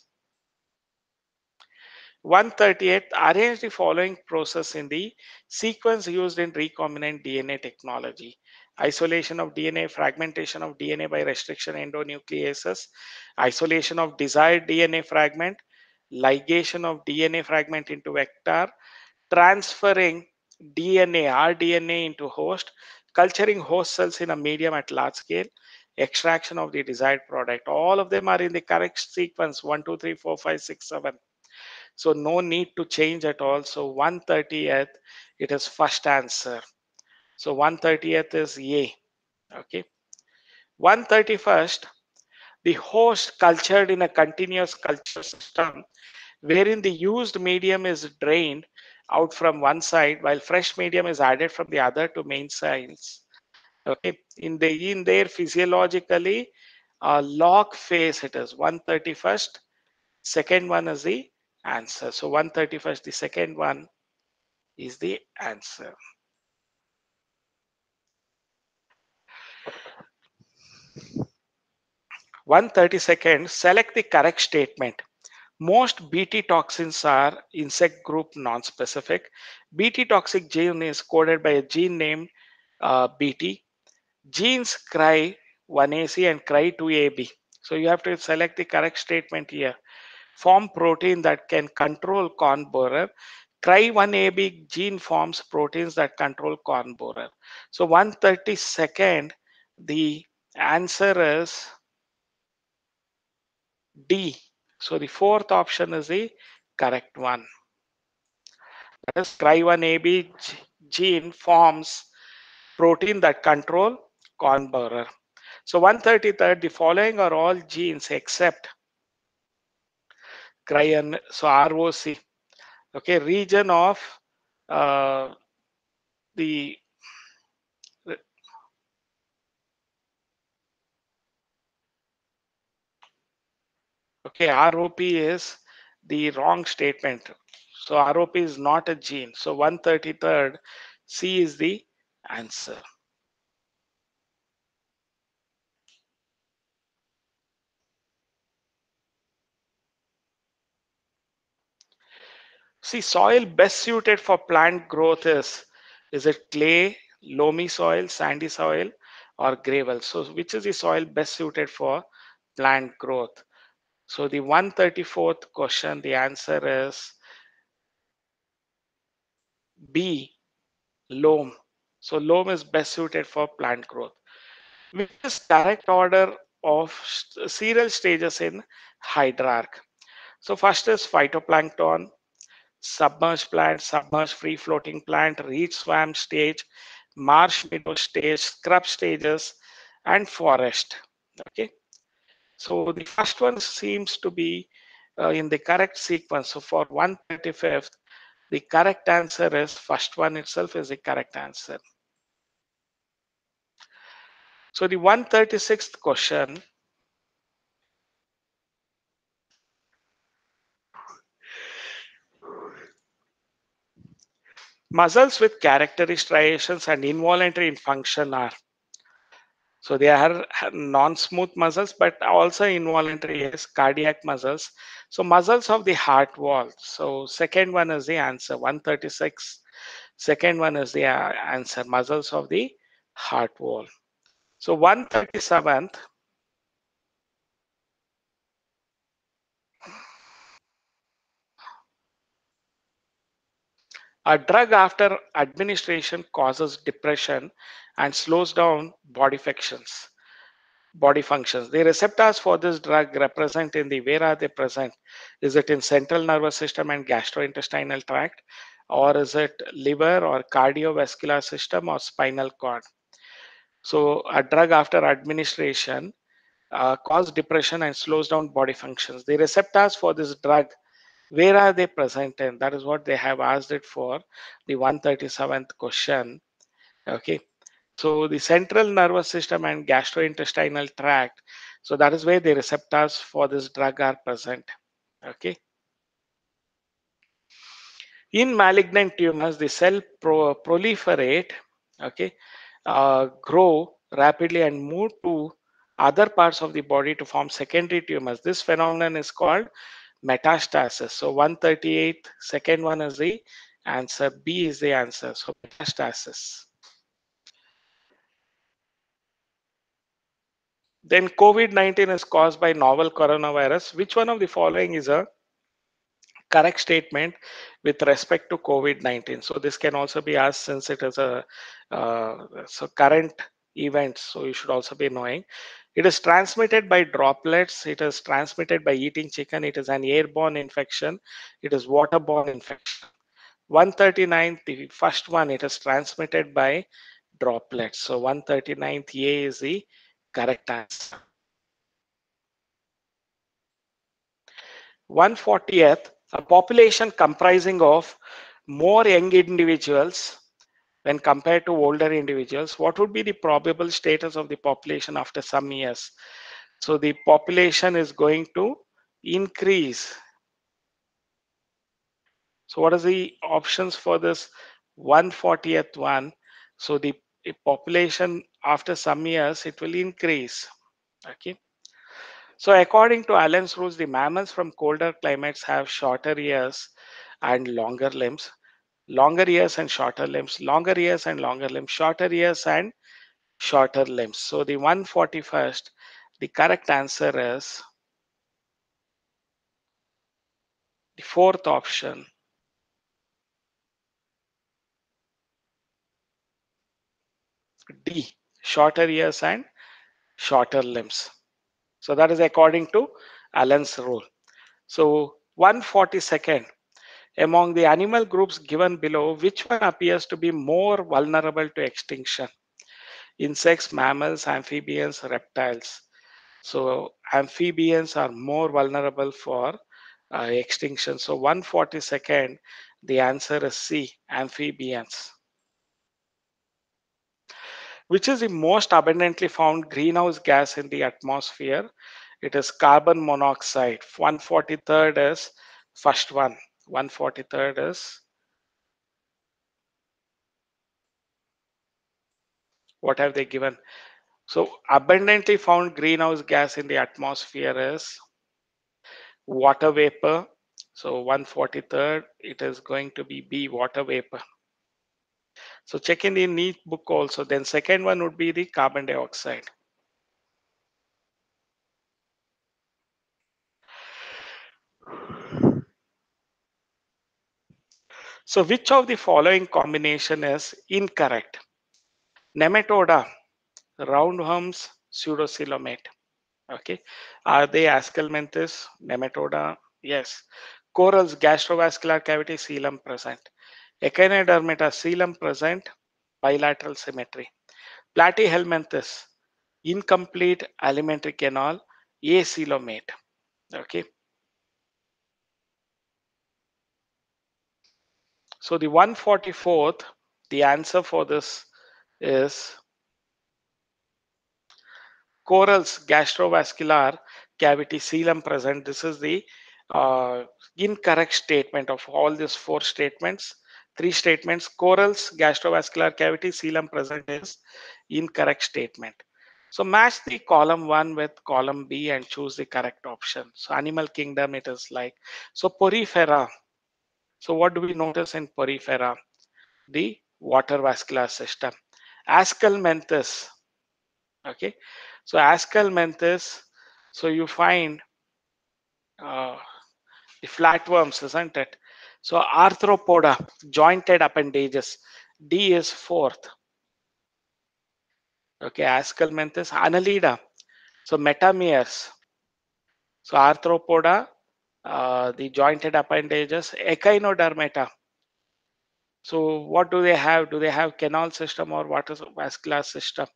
one hundred thirty-eighth, arrange the following process in the sequence used in recombinant D N A technology. Isolation of D N A, fragmentation of D N A by restriction endonucleases, isolation of desired D N A fragment, ligation of D N A fragment into vector, transferring D N A, R D N A into host, culturing host cells in a medium at large scale, extraction of the desired product. All of them are in the correct sequence, one, two, three, four, five, six, seven. So no need to change at all. So one hundred thirtieth, it is first answer. So one hundred thirtieth is A. Okay. one hundred thirty-first, the host cultured in a continuous culture system wherein the used medium is drained out from one side while fresh medium is added from the other to main cells. Okay, in the in there physiologically, uh, log phase it is one hundred thirty-first. Second one is the answer. So one hundred thirty-first, the second one is the answer. one hundred thirty-second, select the correct statement. Most B T toxins are insect group non-specific. B T toxic gene is coded by a gene named uh, B T. Genes cry one A C and cry two A B. So you have to select the correct statement here. Form protein that can control corn borer. cry one A B gene forms proteins that control corn borer. So one hundred thirty-second, the answer is D. So the fourth option is the correct one. That is cry one A B gene forms protein that control corn borer. So one hundred thirty-third, the following are all genes except cryon, so R O C. Okay, region of uh, the okay, R O P is the wrong statement. So R O P is not a gene. So one hundred thirty-third, C is the answer. See, soil best suited for plant growth is, is it clay, loamy soil, sandy soil, or gravel? So which is the soil best suited for plant growth? So the one hundred thirty-fourth question, the answer is B, loam. So loam is best suited for plant growth. Which is correct order of cereal stages in hydrarch? So first is phytoplankton, submerged plant, submerged free floating plant, reed swamp stage, marsh meadow stage, scrub stages, and forest. Okay, so the first one seems to be uh, in the correct sequence. So for one hundred thirty-fifth, the correct answer is first one itself is the correct answer. So the one hundred thirty-sixth question, muscles with characteristic striations and involuntary in function are. So they are non-smooth muscles, but also involuntary is cardiac muscles. So muscles of the heart wall. So second one is the answer, one hundred thirty-six. Second one is the uh, answer, muscles of the heart wall. So one hundred thirty-seventh, a drug after administration causes depression and slows down body functions. Body functions. The receptors for this drug represent in the where are they present? Is it in central nervous system and gastrointestinal tract, or is it liver or cardiovascular system or spinal cord? So a drug after administration uh, cause depression and slows down body functions. The receptors for this drug, where are they present in? That is what they have asked it for the one hundred thirty-seventh question. Okay, so the central nervous system and gastrointestinal tract, so that is where the receptors for this drug are present. Okay, in malignant tumors the cell pro- proliferate, okay, uh, grow rapidly and move to other parts of the body to form secondary tumors. This phenomenon is called metastasis. So one hundred thirty-eight, second one is the answer, B is the answer, so metastasis. Then COVID nineteen is caused by novel coronavirus. Which one of the following is a correct statement with respect to COVID nineteen? So this can also be asked since it is a uh, so current event. So you should also be knowing. It is transmitted by droplets. It is transmitted by eating chicken. It is an airborne infection. It is waterborne infection. one hundred thirty-nine, the first one, it is transmitted by droplets. So one hundred thirty-ninth A is the correct answer. one hundred fortieth, a population comprising of more young individuals when compared to older individuals, what would be the probable status of the population after some years? So the population is going to increase. So what are the options for this one hundred fortieth one? So the population after some years, it will increase. Okay. So according to Allen's rules, the mammals from colder climates have shorter ears and longer limbs. Longer ears and shorter limbs. Longer ears and longer limbs. Shorter ears and shorter limbs. So the one hundred forty-first, the correct answer is the fourth option, D, shorter ears and shorter limbs. So that is according to Allen's rule. So one hundred forty-second, among the animal groups given below, which one appears to be more vulnerable to extinction? Insects, mammals, amphibians, reptiles. So amphibians are more vulnerable for uh, extinction. So one hundred forty-second, the answer is C, amphibians. Which is the most abundantly found greenhouse gas in the atmosphere? It is carbon monoxide. one hundred forty-third is first one. one hundred forty-third is, what have they given? So abundantly found greenhouse gas in the atmosphere is water vapor. So one hundred forty-third, it is going to be B, water vapor. So check in the NEET book also. Then second one would be the carbon dioxide. So which of the following combination is incorrect? Nematoda, roundworms, pseudocoelomate. Okay. Are they Ascalmenthes, nematoda? Yes. Corals, gastrovascular cavity, coelom present. Echinodermata, coelom present, bilateral symmetry. Platyhelminthes, incomplete alimentary canal, A. coelomate. Okay. So the one forty-fourth, the answer for this is corals gastrovascular cavity coelom present. This is the uh, incorrect statement of all these four statements. Three statements. Corals gastrovascular cavity coelom present is incorrect statement. So match the column one with column B and choose the correct option. So animal kingdom, it is like, so porifera. So what do we notice in porifera? The water vascular system. Ascalmenthus. Okay. So Ascalmenthus, so you find uh, the flatworms, isn't it? So arthropoda, jointed appendages. D is fourth. Okay, Ascalmenthus, Annelida. So metameres. So arthropoda, uh, the jointed appendages, echinodermata. So what do they have? Do they have canal system or water vascular system?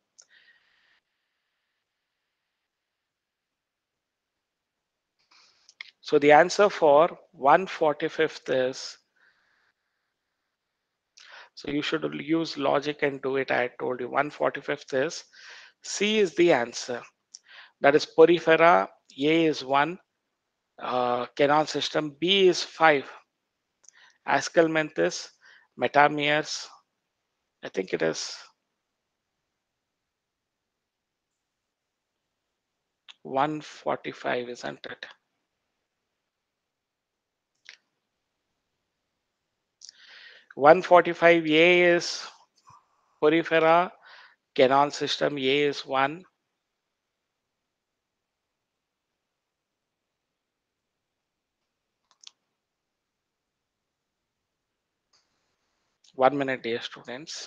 So the answer for one forty-fifth is, so you should use logic and do it. I told you one forty-fifth is C is the answer. That is porifera. A is one. Uh, canal system. B is five. Ascalmenthus, metameres. I think it is one forty-five, isn't it? one forty-five. A is porifera. Canal system. A is one. One minute, dear students.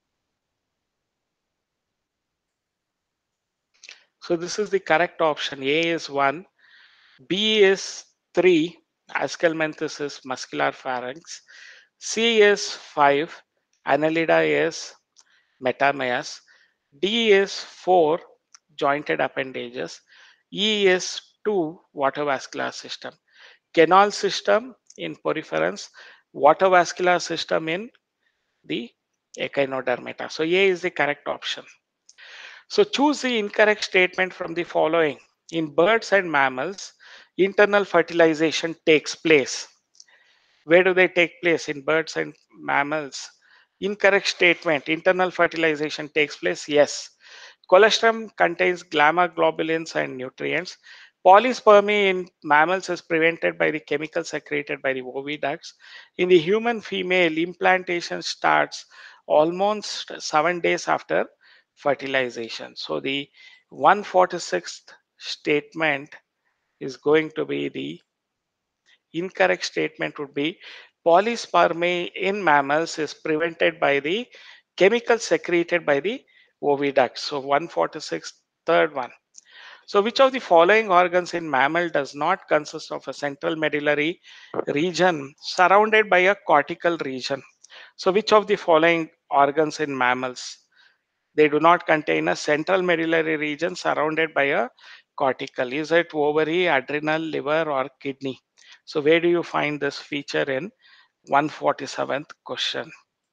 So this is the correct option. A is one. B is three. Ascalmenthus is muscular pharynx. C is five. Annelida is metameres. D is four. Jointed appendages. E is two. Water vascular system. Canal system in poriferans. Water vascular system in the echinodermata. So A is the correct option. So choose the incorrect statement from the following. In birds and mammals, internal fertilization takes place. Where do they take place? In birds and mammals. Incorrect statement. Internal fertilization takes place. Yes. Colostrum contains gamma globulins and nutrients. Polyspermy in mammals is prevented by the chemicals secreted by the oviducts. In the human female, implantation starts almost seven days after fertilization. So the one hundred forty-sixth statement is going to be the incorrect statement would be polyspermy in mammals is prevented by the chemicals secreted by the oviduct. So one hundred forty-six, third one. So which of the following organs in mammal does not consist of a central medullary region surrounded by a cortical region? So which of the following organs in mammals? They do not contain a central medullary region surrounded by a cortical. Is it ovary, adrenal, liver, or kidney? So where do you find this feature in one hundred forty-seventh question?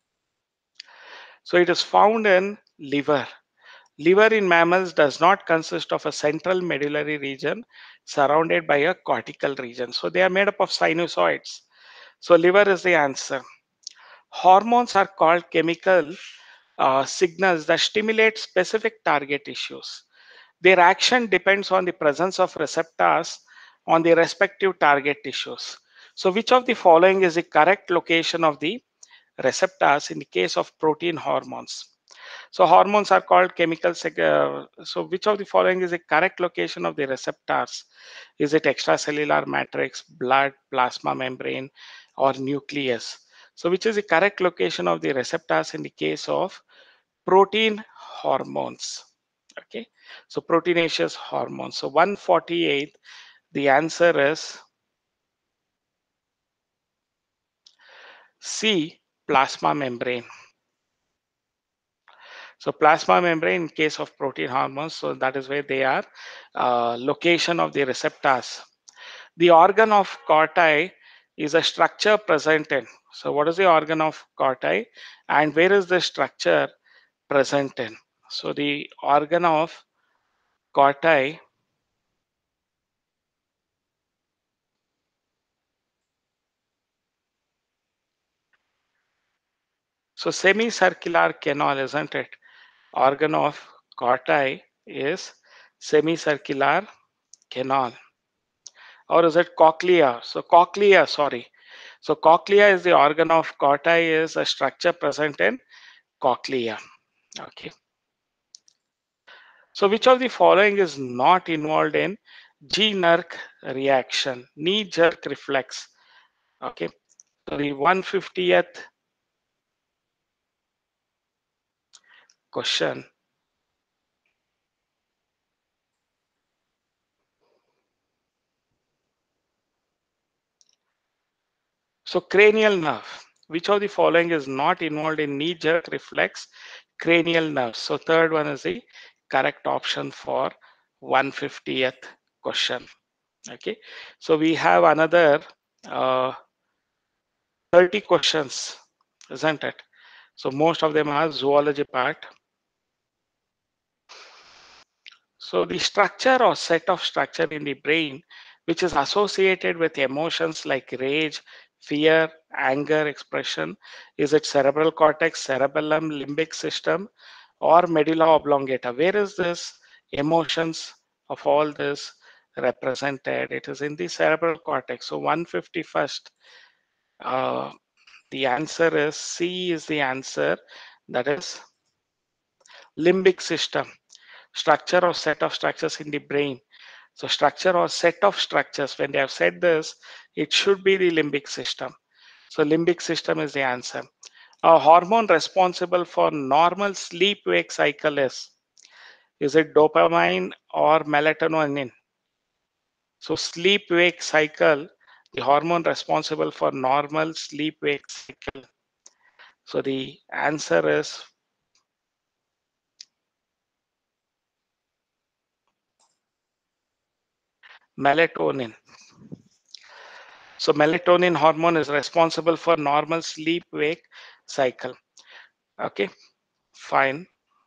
So it is found in liver. Liver in mammals does not consist of a central medullary region surrounded by a cortical region. So they are made up of sinusoids. So liver is the answer. Hormones are called chemical uh, signals that stimulate specific target tissues. Their action depends on the presence of receptors on the respective target tissues. So which of the following is the correct location of the receptors in the case of protein hormones? So hormones are called chemical. Uh, so which of the following is the correct location of the receptors? Is it extracellular matrix, blood, plasma membrane, or nucleus? So which is the correct location of the receptors in the case of protein hormones? Okay. So proteinaceous hormones. So one hundred forty-eight, the answer is C, plasma membrane. So plasma membrane in case of protein hormones, so that is where they are uh, location of the receptors. The organ of Corti is a structure present in. So what is the organ of Corti and where is the structure present in? So the organ of Corti, so semicircular canal, isn't it? Organ of Corti is semicircular canal. Or is it cochlea? So cochlea, sorry. So cochlea is the organ of Corti is a structure present in cochlea. Okay. So which of the following is not involved in G-nerk reaction, knee-jerk reflex? Okay. So the one hundred fiftieth question. So cranial nerve. Which of the following is not involved in knee-jerk reflex? Cranial nerve. So third one is the correct option for one hundred fiftieth question. Okay. So we have another uh, thirty questions, isn't it? So most of them are zoology part. So the structure or set of structure in the brain which is associated with emotions like rage, fear, anger expression, is it cerebral cortex, cerebellum, limbic system, or medulla oblongata? Where is this emotions of all this represented? It is in the cerebral cortex. So one hundred fifty-first, uh, the answer is C is the answer. That is limbic system, structure or set of structures in the brain. So structure or set of structures, when they have said this, it should be the limbic system. So limbic system is the answer. A hormone responsible for normal sleep-wake cycle is, is it dopamine or melatonin? So sleep-wake cycle, the hormone responsible for normal sleep-wake cycle. So the answer is melatonin. So melatonin hormone is responsible for normal sleep-wake cycle. Okay, fine.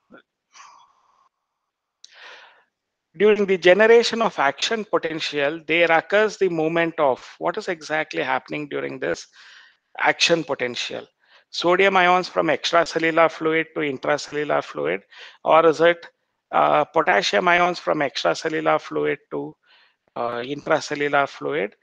During the generation of action potential, there occurs the movement of what is exactly happening during this action potential. Sodium ions from extracellular fluid to intracellular fluid, or is it uh, potassium ions from extracellular fluid to uh, intracellular fluid?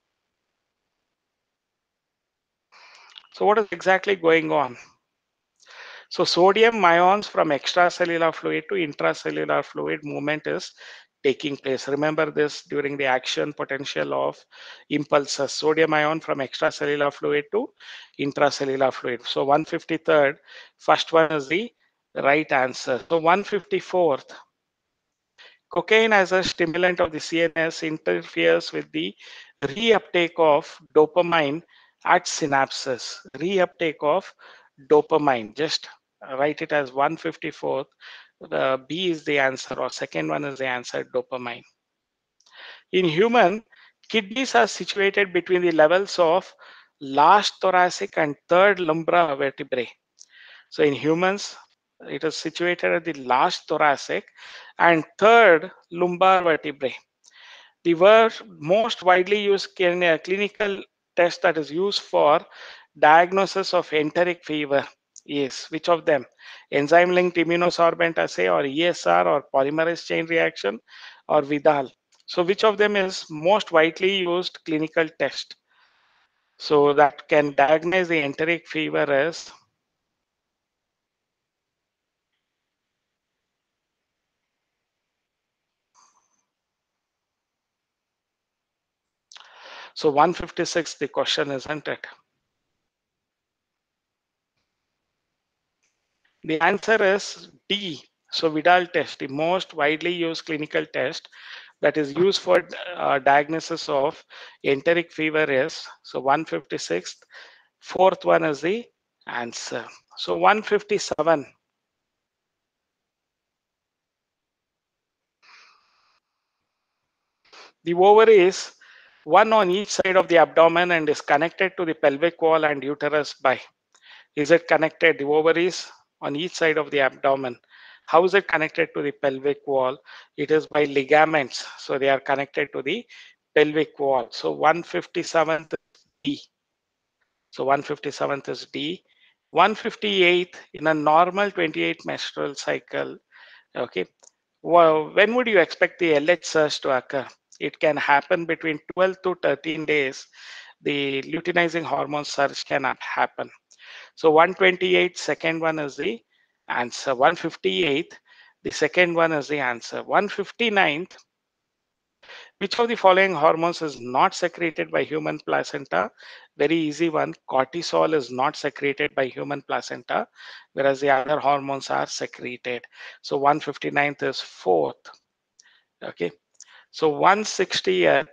So what is exactly going on? So sodium ions from extracellular fluid to intracellular fluid movement is taking place. Remember this during the action potential of impulses. Sodium ion from extracellular fluid to intracellular fluid. So one hundred fifty-third, first one is the right answer. So one hundred fifty-fourth, cocaine as a stimulant of the C N S interferes with the reuptake of dopamine at synapses. Reuptake of dopamine. Just write it as one hundred fifty-fourth. The B is the answer, or second one is the answer, dopamine. In human, kidneys are situated between the levels of last thoracic and third lumbar vertebrae. So in humans, it is situated at the last thoracic and third lumbar vertebrae. The word most widely used in a clinical test that is used for diagnosis of enteric fever is which of them? Enzyme linked immunosorbent assay, or E S R, or polymerase chain reaction, or Vidal. So which of them is most widely used clinical test? So that can diagnose the enteric fever is, so one hundred fifty-six the question, isn't it? The answer is D. So Vidal test, the most widely used clinical test that is used for uh, diagnosis of enteric fever is, so one hundred fifty-sixth. Fourth one is the answer. So one hundred fifty-seven. The ovary is one on each side of the abdomen and is connected to the pelvic wall and uterus by. Is it connected? The ovaries on each side of the abdomen. How is it connected to the pelvic wall? It is by ligaments. So they are connected to the pelvic wall. So one hundred fifty-seventh is D. So one hundred fifty-seventh is D. one hundred fifty-eighth in a normal twenty-eight menstrual cycle. Okay. Well, when would you expect the L H surge to occur? It can happen between twelve to thirteen days. The luteinizing hormone surge can happen. So one hundred twenty-eight, second one is the answer. one hundred fifty-eight, the second one is the answer. one hundred fifty-ninth, which of the following hormones is not secreted by human placenta? Very easy one. Cortisol is not secreted by human placenta, whereas the other hormones are secreted. So one hundred fifty-ninth is fourth. Okay. So one hundred sixtieth,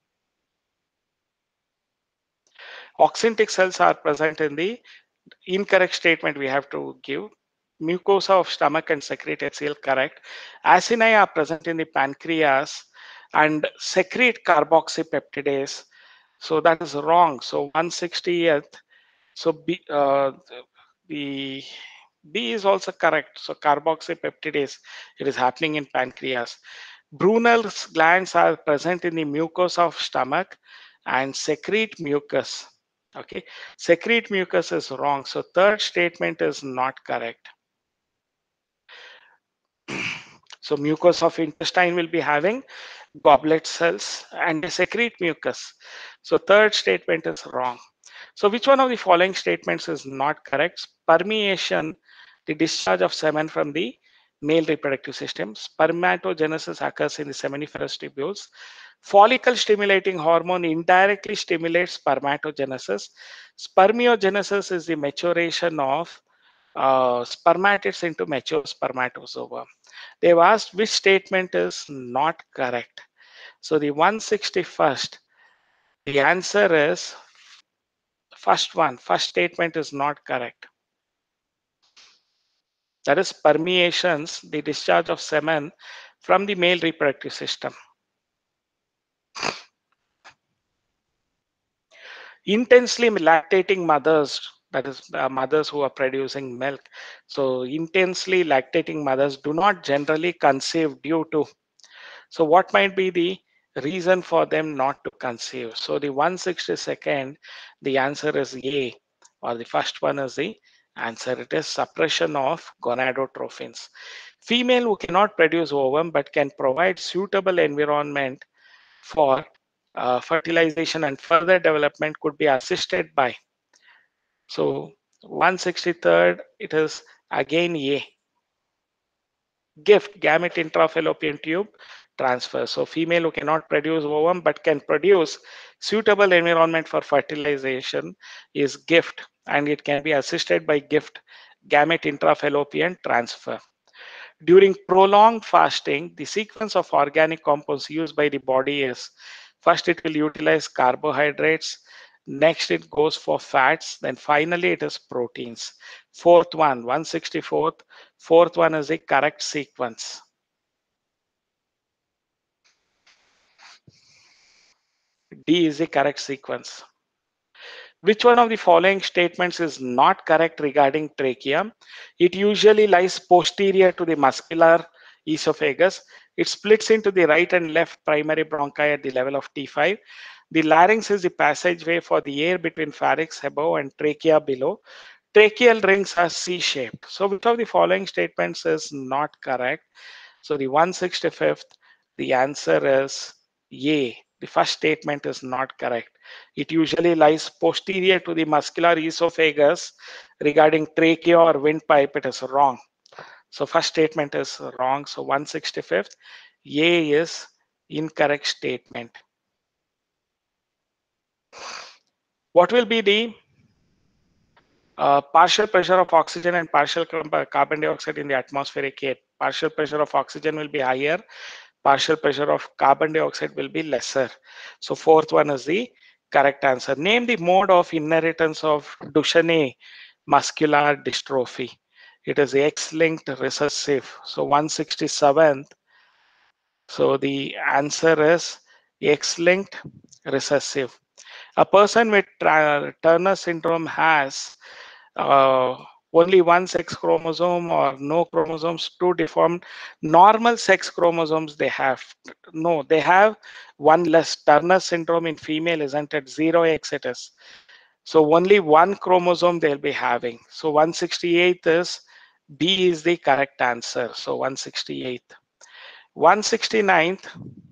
oxyntic cells are present in the incorrect statement we have to give. Mucosa of stomach and secrete HCl, correct. Acini are present in the pancreas and secrete carboxypeptidase. So that is wrong. So one hundred sixtieth. So B, uh, the B is also correct. So carboxypeptidase, it is happening in pancreas. Brunel's glands are present in the mucosa of stomach and secrete mucus. Okay, secrete mucus is wrong. So third statement is not correct. So mucus of intestine will be having goblet cells and they secrete mucus. So third statement is wrong. So which one of the following statements is not correct? Spermiation, the discharge of semen from the male reproductive system. Spermatogenesis occurs in the seminiferous tubules. Follicle stimulating hormone indirectly stimulates spermatogenesis. Spermiogenesis is the maturation of uh, spermatids into mature spermatozoa. They've asked which statement is not correct. So the one hundred sixty-first, the answer is first one. First statement is not correct. That is permeations, the discharge of semen from the male reproductive system. Intensely lactating mothers, that is uh, mothers who are producing milk. So intensely lactating mothers do not generally conceive due to. So what might be the reason for them not to conceive? So the one hundred sixty-second, the answer is A, or the first one is the answer. It is suppression of gonadotrophins. Female who cannot produce ovum but can provide suitable environment for uh, fertilization and further development could be assisted by. So one hundred sixty-third, it is again A. Gift, gamete intrafallopian tube transfer. So female who cannot produce ovum but can produce suitable environment for fertilization is gift, and it can be assisted by gift, gamete intrafallopian transfer. During prolonged fasting, the sequence of organic compounds used by the body is first it will utilize carbohydrates, next it goes for fats, then finally it is proteins. Fourth one, one hundred sixty-fourth, fourth one is the correct sequence. D is the correct sequence. Which one of the following statements is not correct regarding trachea? It usually lies posterior to the muscular esophagus. It splits into the right and left primary bronchi at the level of T five. The larynx is the passageway for the air between pharynx above and trachea below. Tracheal rings are C-shaped. So which of the following statements is not correct? So the one hundred sixty-fifth, the answer is A. The first statement is not correct. It usually lies posterior to the muscular esophagus. Regarding trachea or windpipe, it is wrong. So first statement is wrong. So one hundred sixty-fifth, A is incorrect statement. What will be the uh, partial pressure of oxygen and partial carbon dioxide in the atmospheric air? Partial pressure of oxygen will be higher. Partial pressure of carbon dioxide will be lesser. So fourth one is the correct answer. Name the mode of inheritance of Duchenne muscular dystrophy. It is X-linked recessive. So one hundred sixty-seventh. So the answer is X-linked, recessive. A person with Turner syndrome has uh, only one sex chromosome or no chromosomes, two deformed. Normal sex chromosomes they have. No, they have one less. Turner syndrome in female isn't it? Zero X it is. So only one chromosome they'll be having. So one hundred sixty-eighth is B is the correct answer. So one hundred sixty-eighth. one hundred sixty-ninth,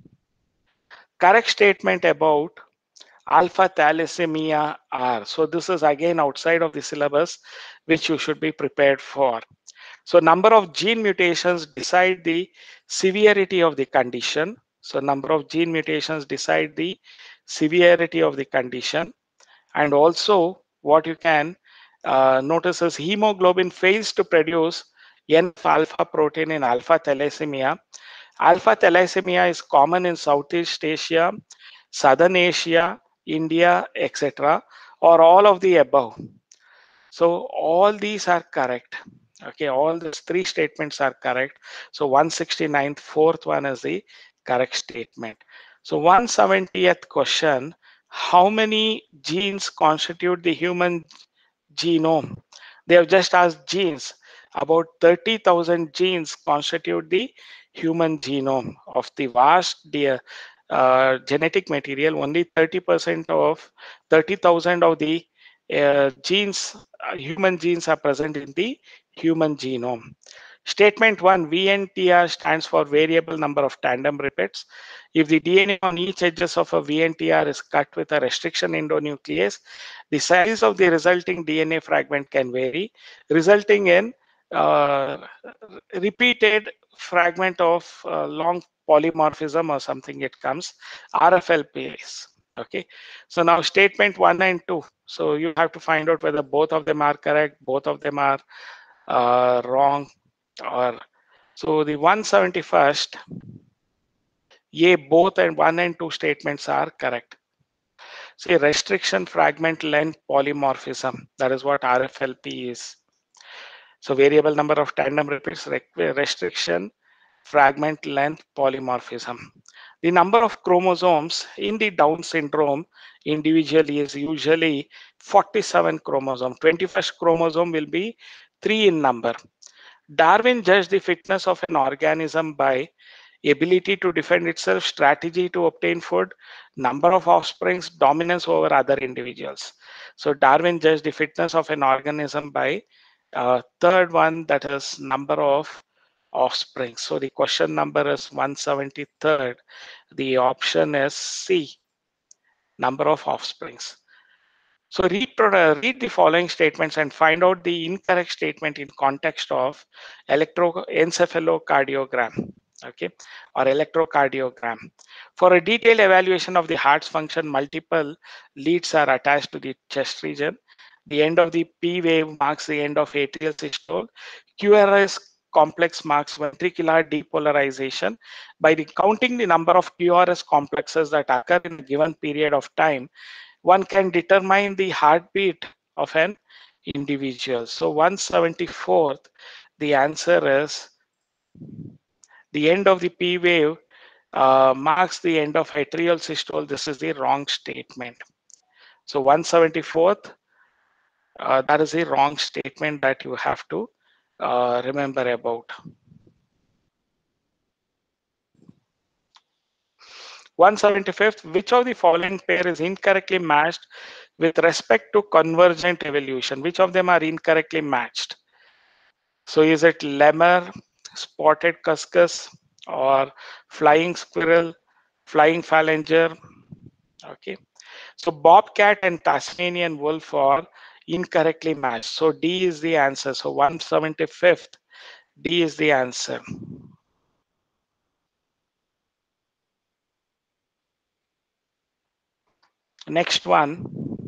correct statement about alpha thalassemia are. So this is again outside of the syllabus, which you should be prepared for. So number of gene mutations decide the severity of the condition. So number of gene mutations decide the severity of the condition. And also what you can uh, notice is hemoglobin fails to produce N alpha protein in alpha thalassemia. Alpha thalassemia is common in Southeast Asia, Southern Asia, India, et cetera, or all of the above. So all these are correct. Okay, all these three statements are correct. So one hundred sixty-ninth, fourth one is the correct statement. So one hundred seventieth question, how many genes constitute the human genome? They have just asked genes. About thirty thousand genes constitute the human genome. Of the vast the, uh, genetic material, only thirty percent of thirty thousand of the uh, genes, uh, human genes are present in the human genome. Statement one, V N T R stands for variable number of tandem repeats. If the D N A on each edges of a V N T R is cut with a restriction endonuclease, the size of the resulting D N A fragment can vary, resulting in uh, repeated fragment of uh, long polymorphism or something it comes, R F L Ps. Okay, so now statement one and two. So you have to find out whether both of them are correct, both of them are uh, wrong, or so the one hundred seventy-first, yeah, both and one and two statements are correct. See, restriction fragment length polymorphism, that is what R F L P is. So variable number of tandem repeats, restriction fragment length polymorphism. The number of chromosomes in the Down syndrome individual is usually forty-seven chromosomes. twenty-first chromosome will be three in number. Darwin judged the fitness of an organism by ability to defend itself, strategy to obtain food, number of offsprings, dominance over other individuals. So Darwin judged the fitness of an organism by uh, third one, that is number of offspring. So the question number is one hundred seventy-third. The option is C, number of offsprings. So read, read the following statements and find out the incorrect statement in context of electroencephalocardiogram, okay, or electrocardiogram. For a detailed evaluation of the heart's function, multiple leads are attached to the chest region. The end of the P wave marks the end of atrial systole. Q R S complex marks ventricular depolarization. By the counting the number of Q R S complexes that occur in a given period of time, one can determine the heartbeat of an individual. So one hundred seventy-fourth, the answer is the end of the P wave uh, marks the end of atrial systole. This is the wrong statement. So one hundred seventy-fourth, uh, that is the wrong statement that you have to uh, remember about. one hundred seventy-fifth, which of the following pair is incorrectly matched with respect to convergent evolution? Which of them are incorrectly matched? So is it lemur, spotted cuscus, or flying squirrel, flying phalanger? Okay. So bobcat and Tasmanian wolf are incorrectly matched. So D is the answer. So one hundred seventy-fifth, D is the answer. Next one.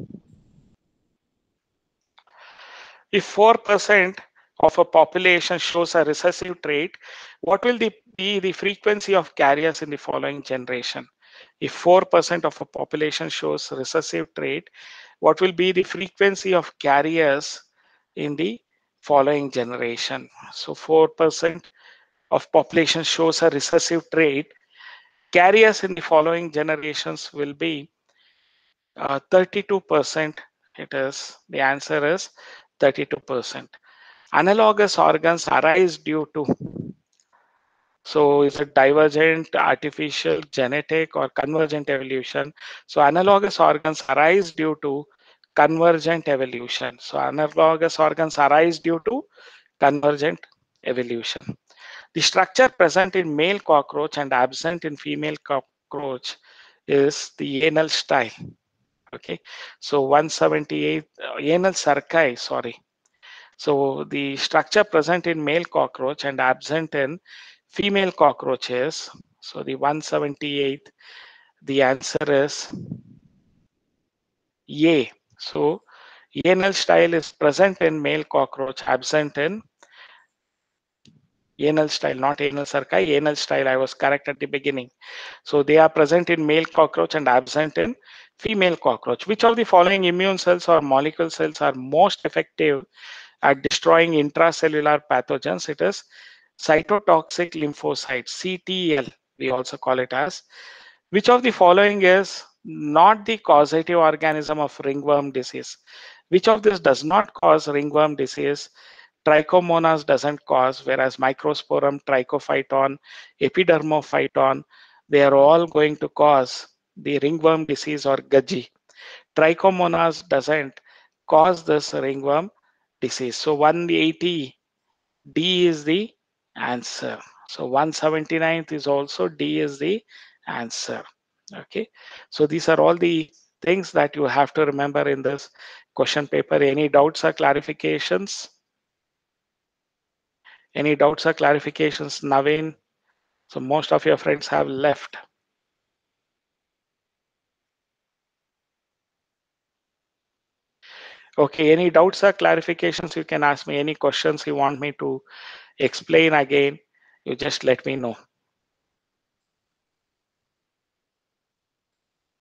If four percent of a population shows a recessive trait, what will the, be the frequency of carriers in the following generation? If four percent of a population shows recessive trait, what will be the frequency of carriers in the following generation? So four percent of population shows a recessive trait. Carriers in the following generations will be uh, thirty-two percent. It is, the answer is thirty-two percent. Analogous organs arise due to, so is it divergent, artificial, genetic, or convergent evolution? So analogous organs arise due to convergent evolution. So analogous organs arise due to convergent evolution. The structure present in male cockroach and absent in female cockroach is the anal style. Okay, so one seventy-eight uh, anal cerci, sorry. So the structure present in male cockroach and absent in female cockroaches. So the one seventy-eight, the answer is A. So anal style is present in male cockroach, absent in anal style, not anal cerci, anal style. I was correct at the beginning. So they are present in male cockroach and absent in female cockroach. Which of the following immune cells or molecule cells are most effective at destroying intracellular pathogens? It is cytotoxic lymphocytes, C T L, we also call it as. Which of the following is not the causative organism of ringworm disease? Which of this does not cause ringworm disease? Trichomonas doesn't cause, whereas Microsporum, Trichophyton, Epidermophyton, they are all going to cause the ringworm disease or Gaji. Trichomonas doesn't cause this ringworm disease. So one eighty, D is the answer. So one seventy-ninth is also D is the answer. Okay, so these are all the things that you have to remember in this question paper. Any doubts or clarifications? Any doubts or clarifications, Naveen? So most of your friends have left. Okay, any doubts or clarifications, you can ask me. Any questions you want me to explain again, you just let me know.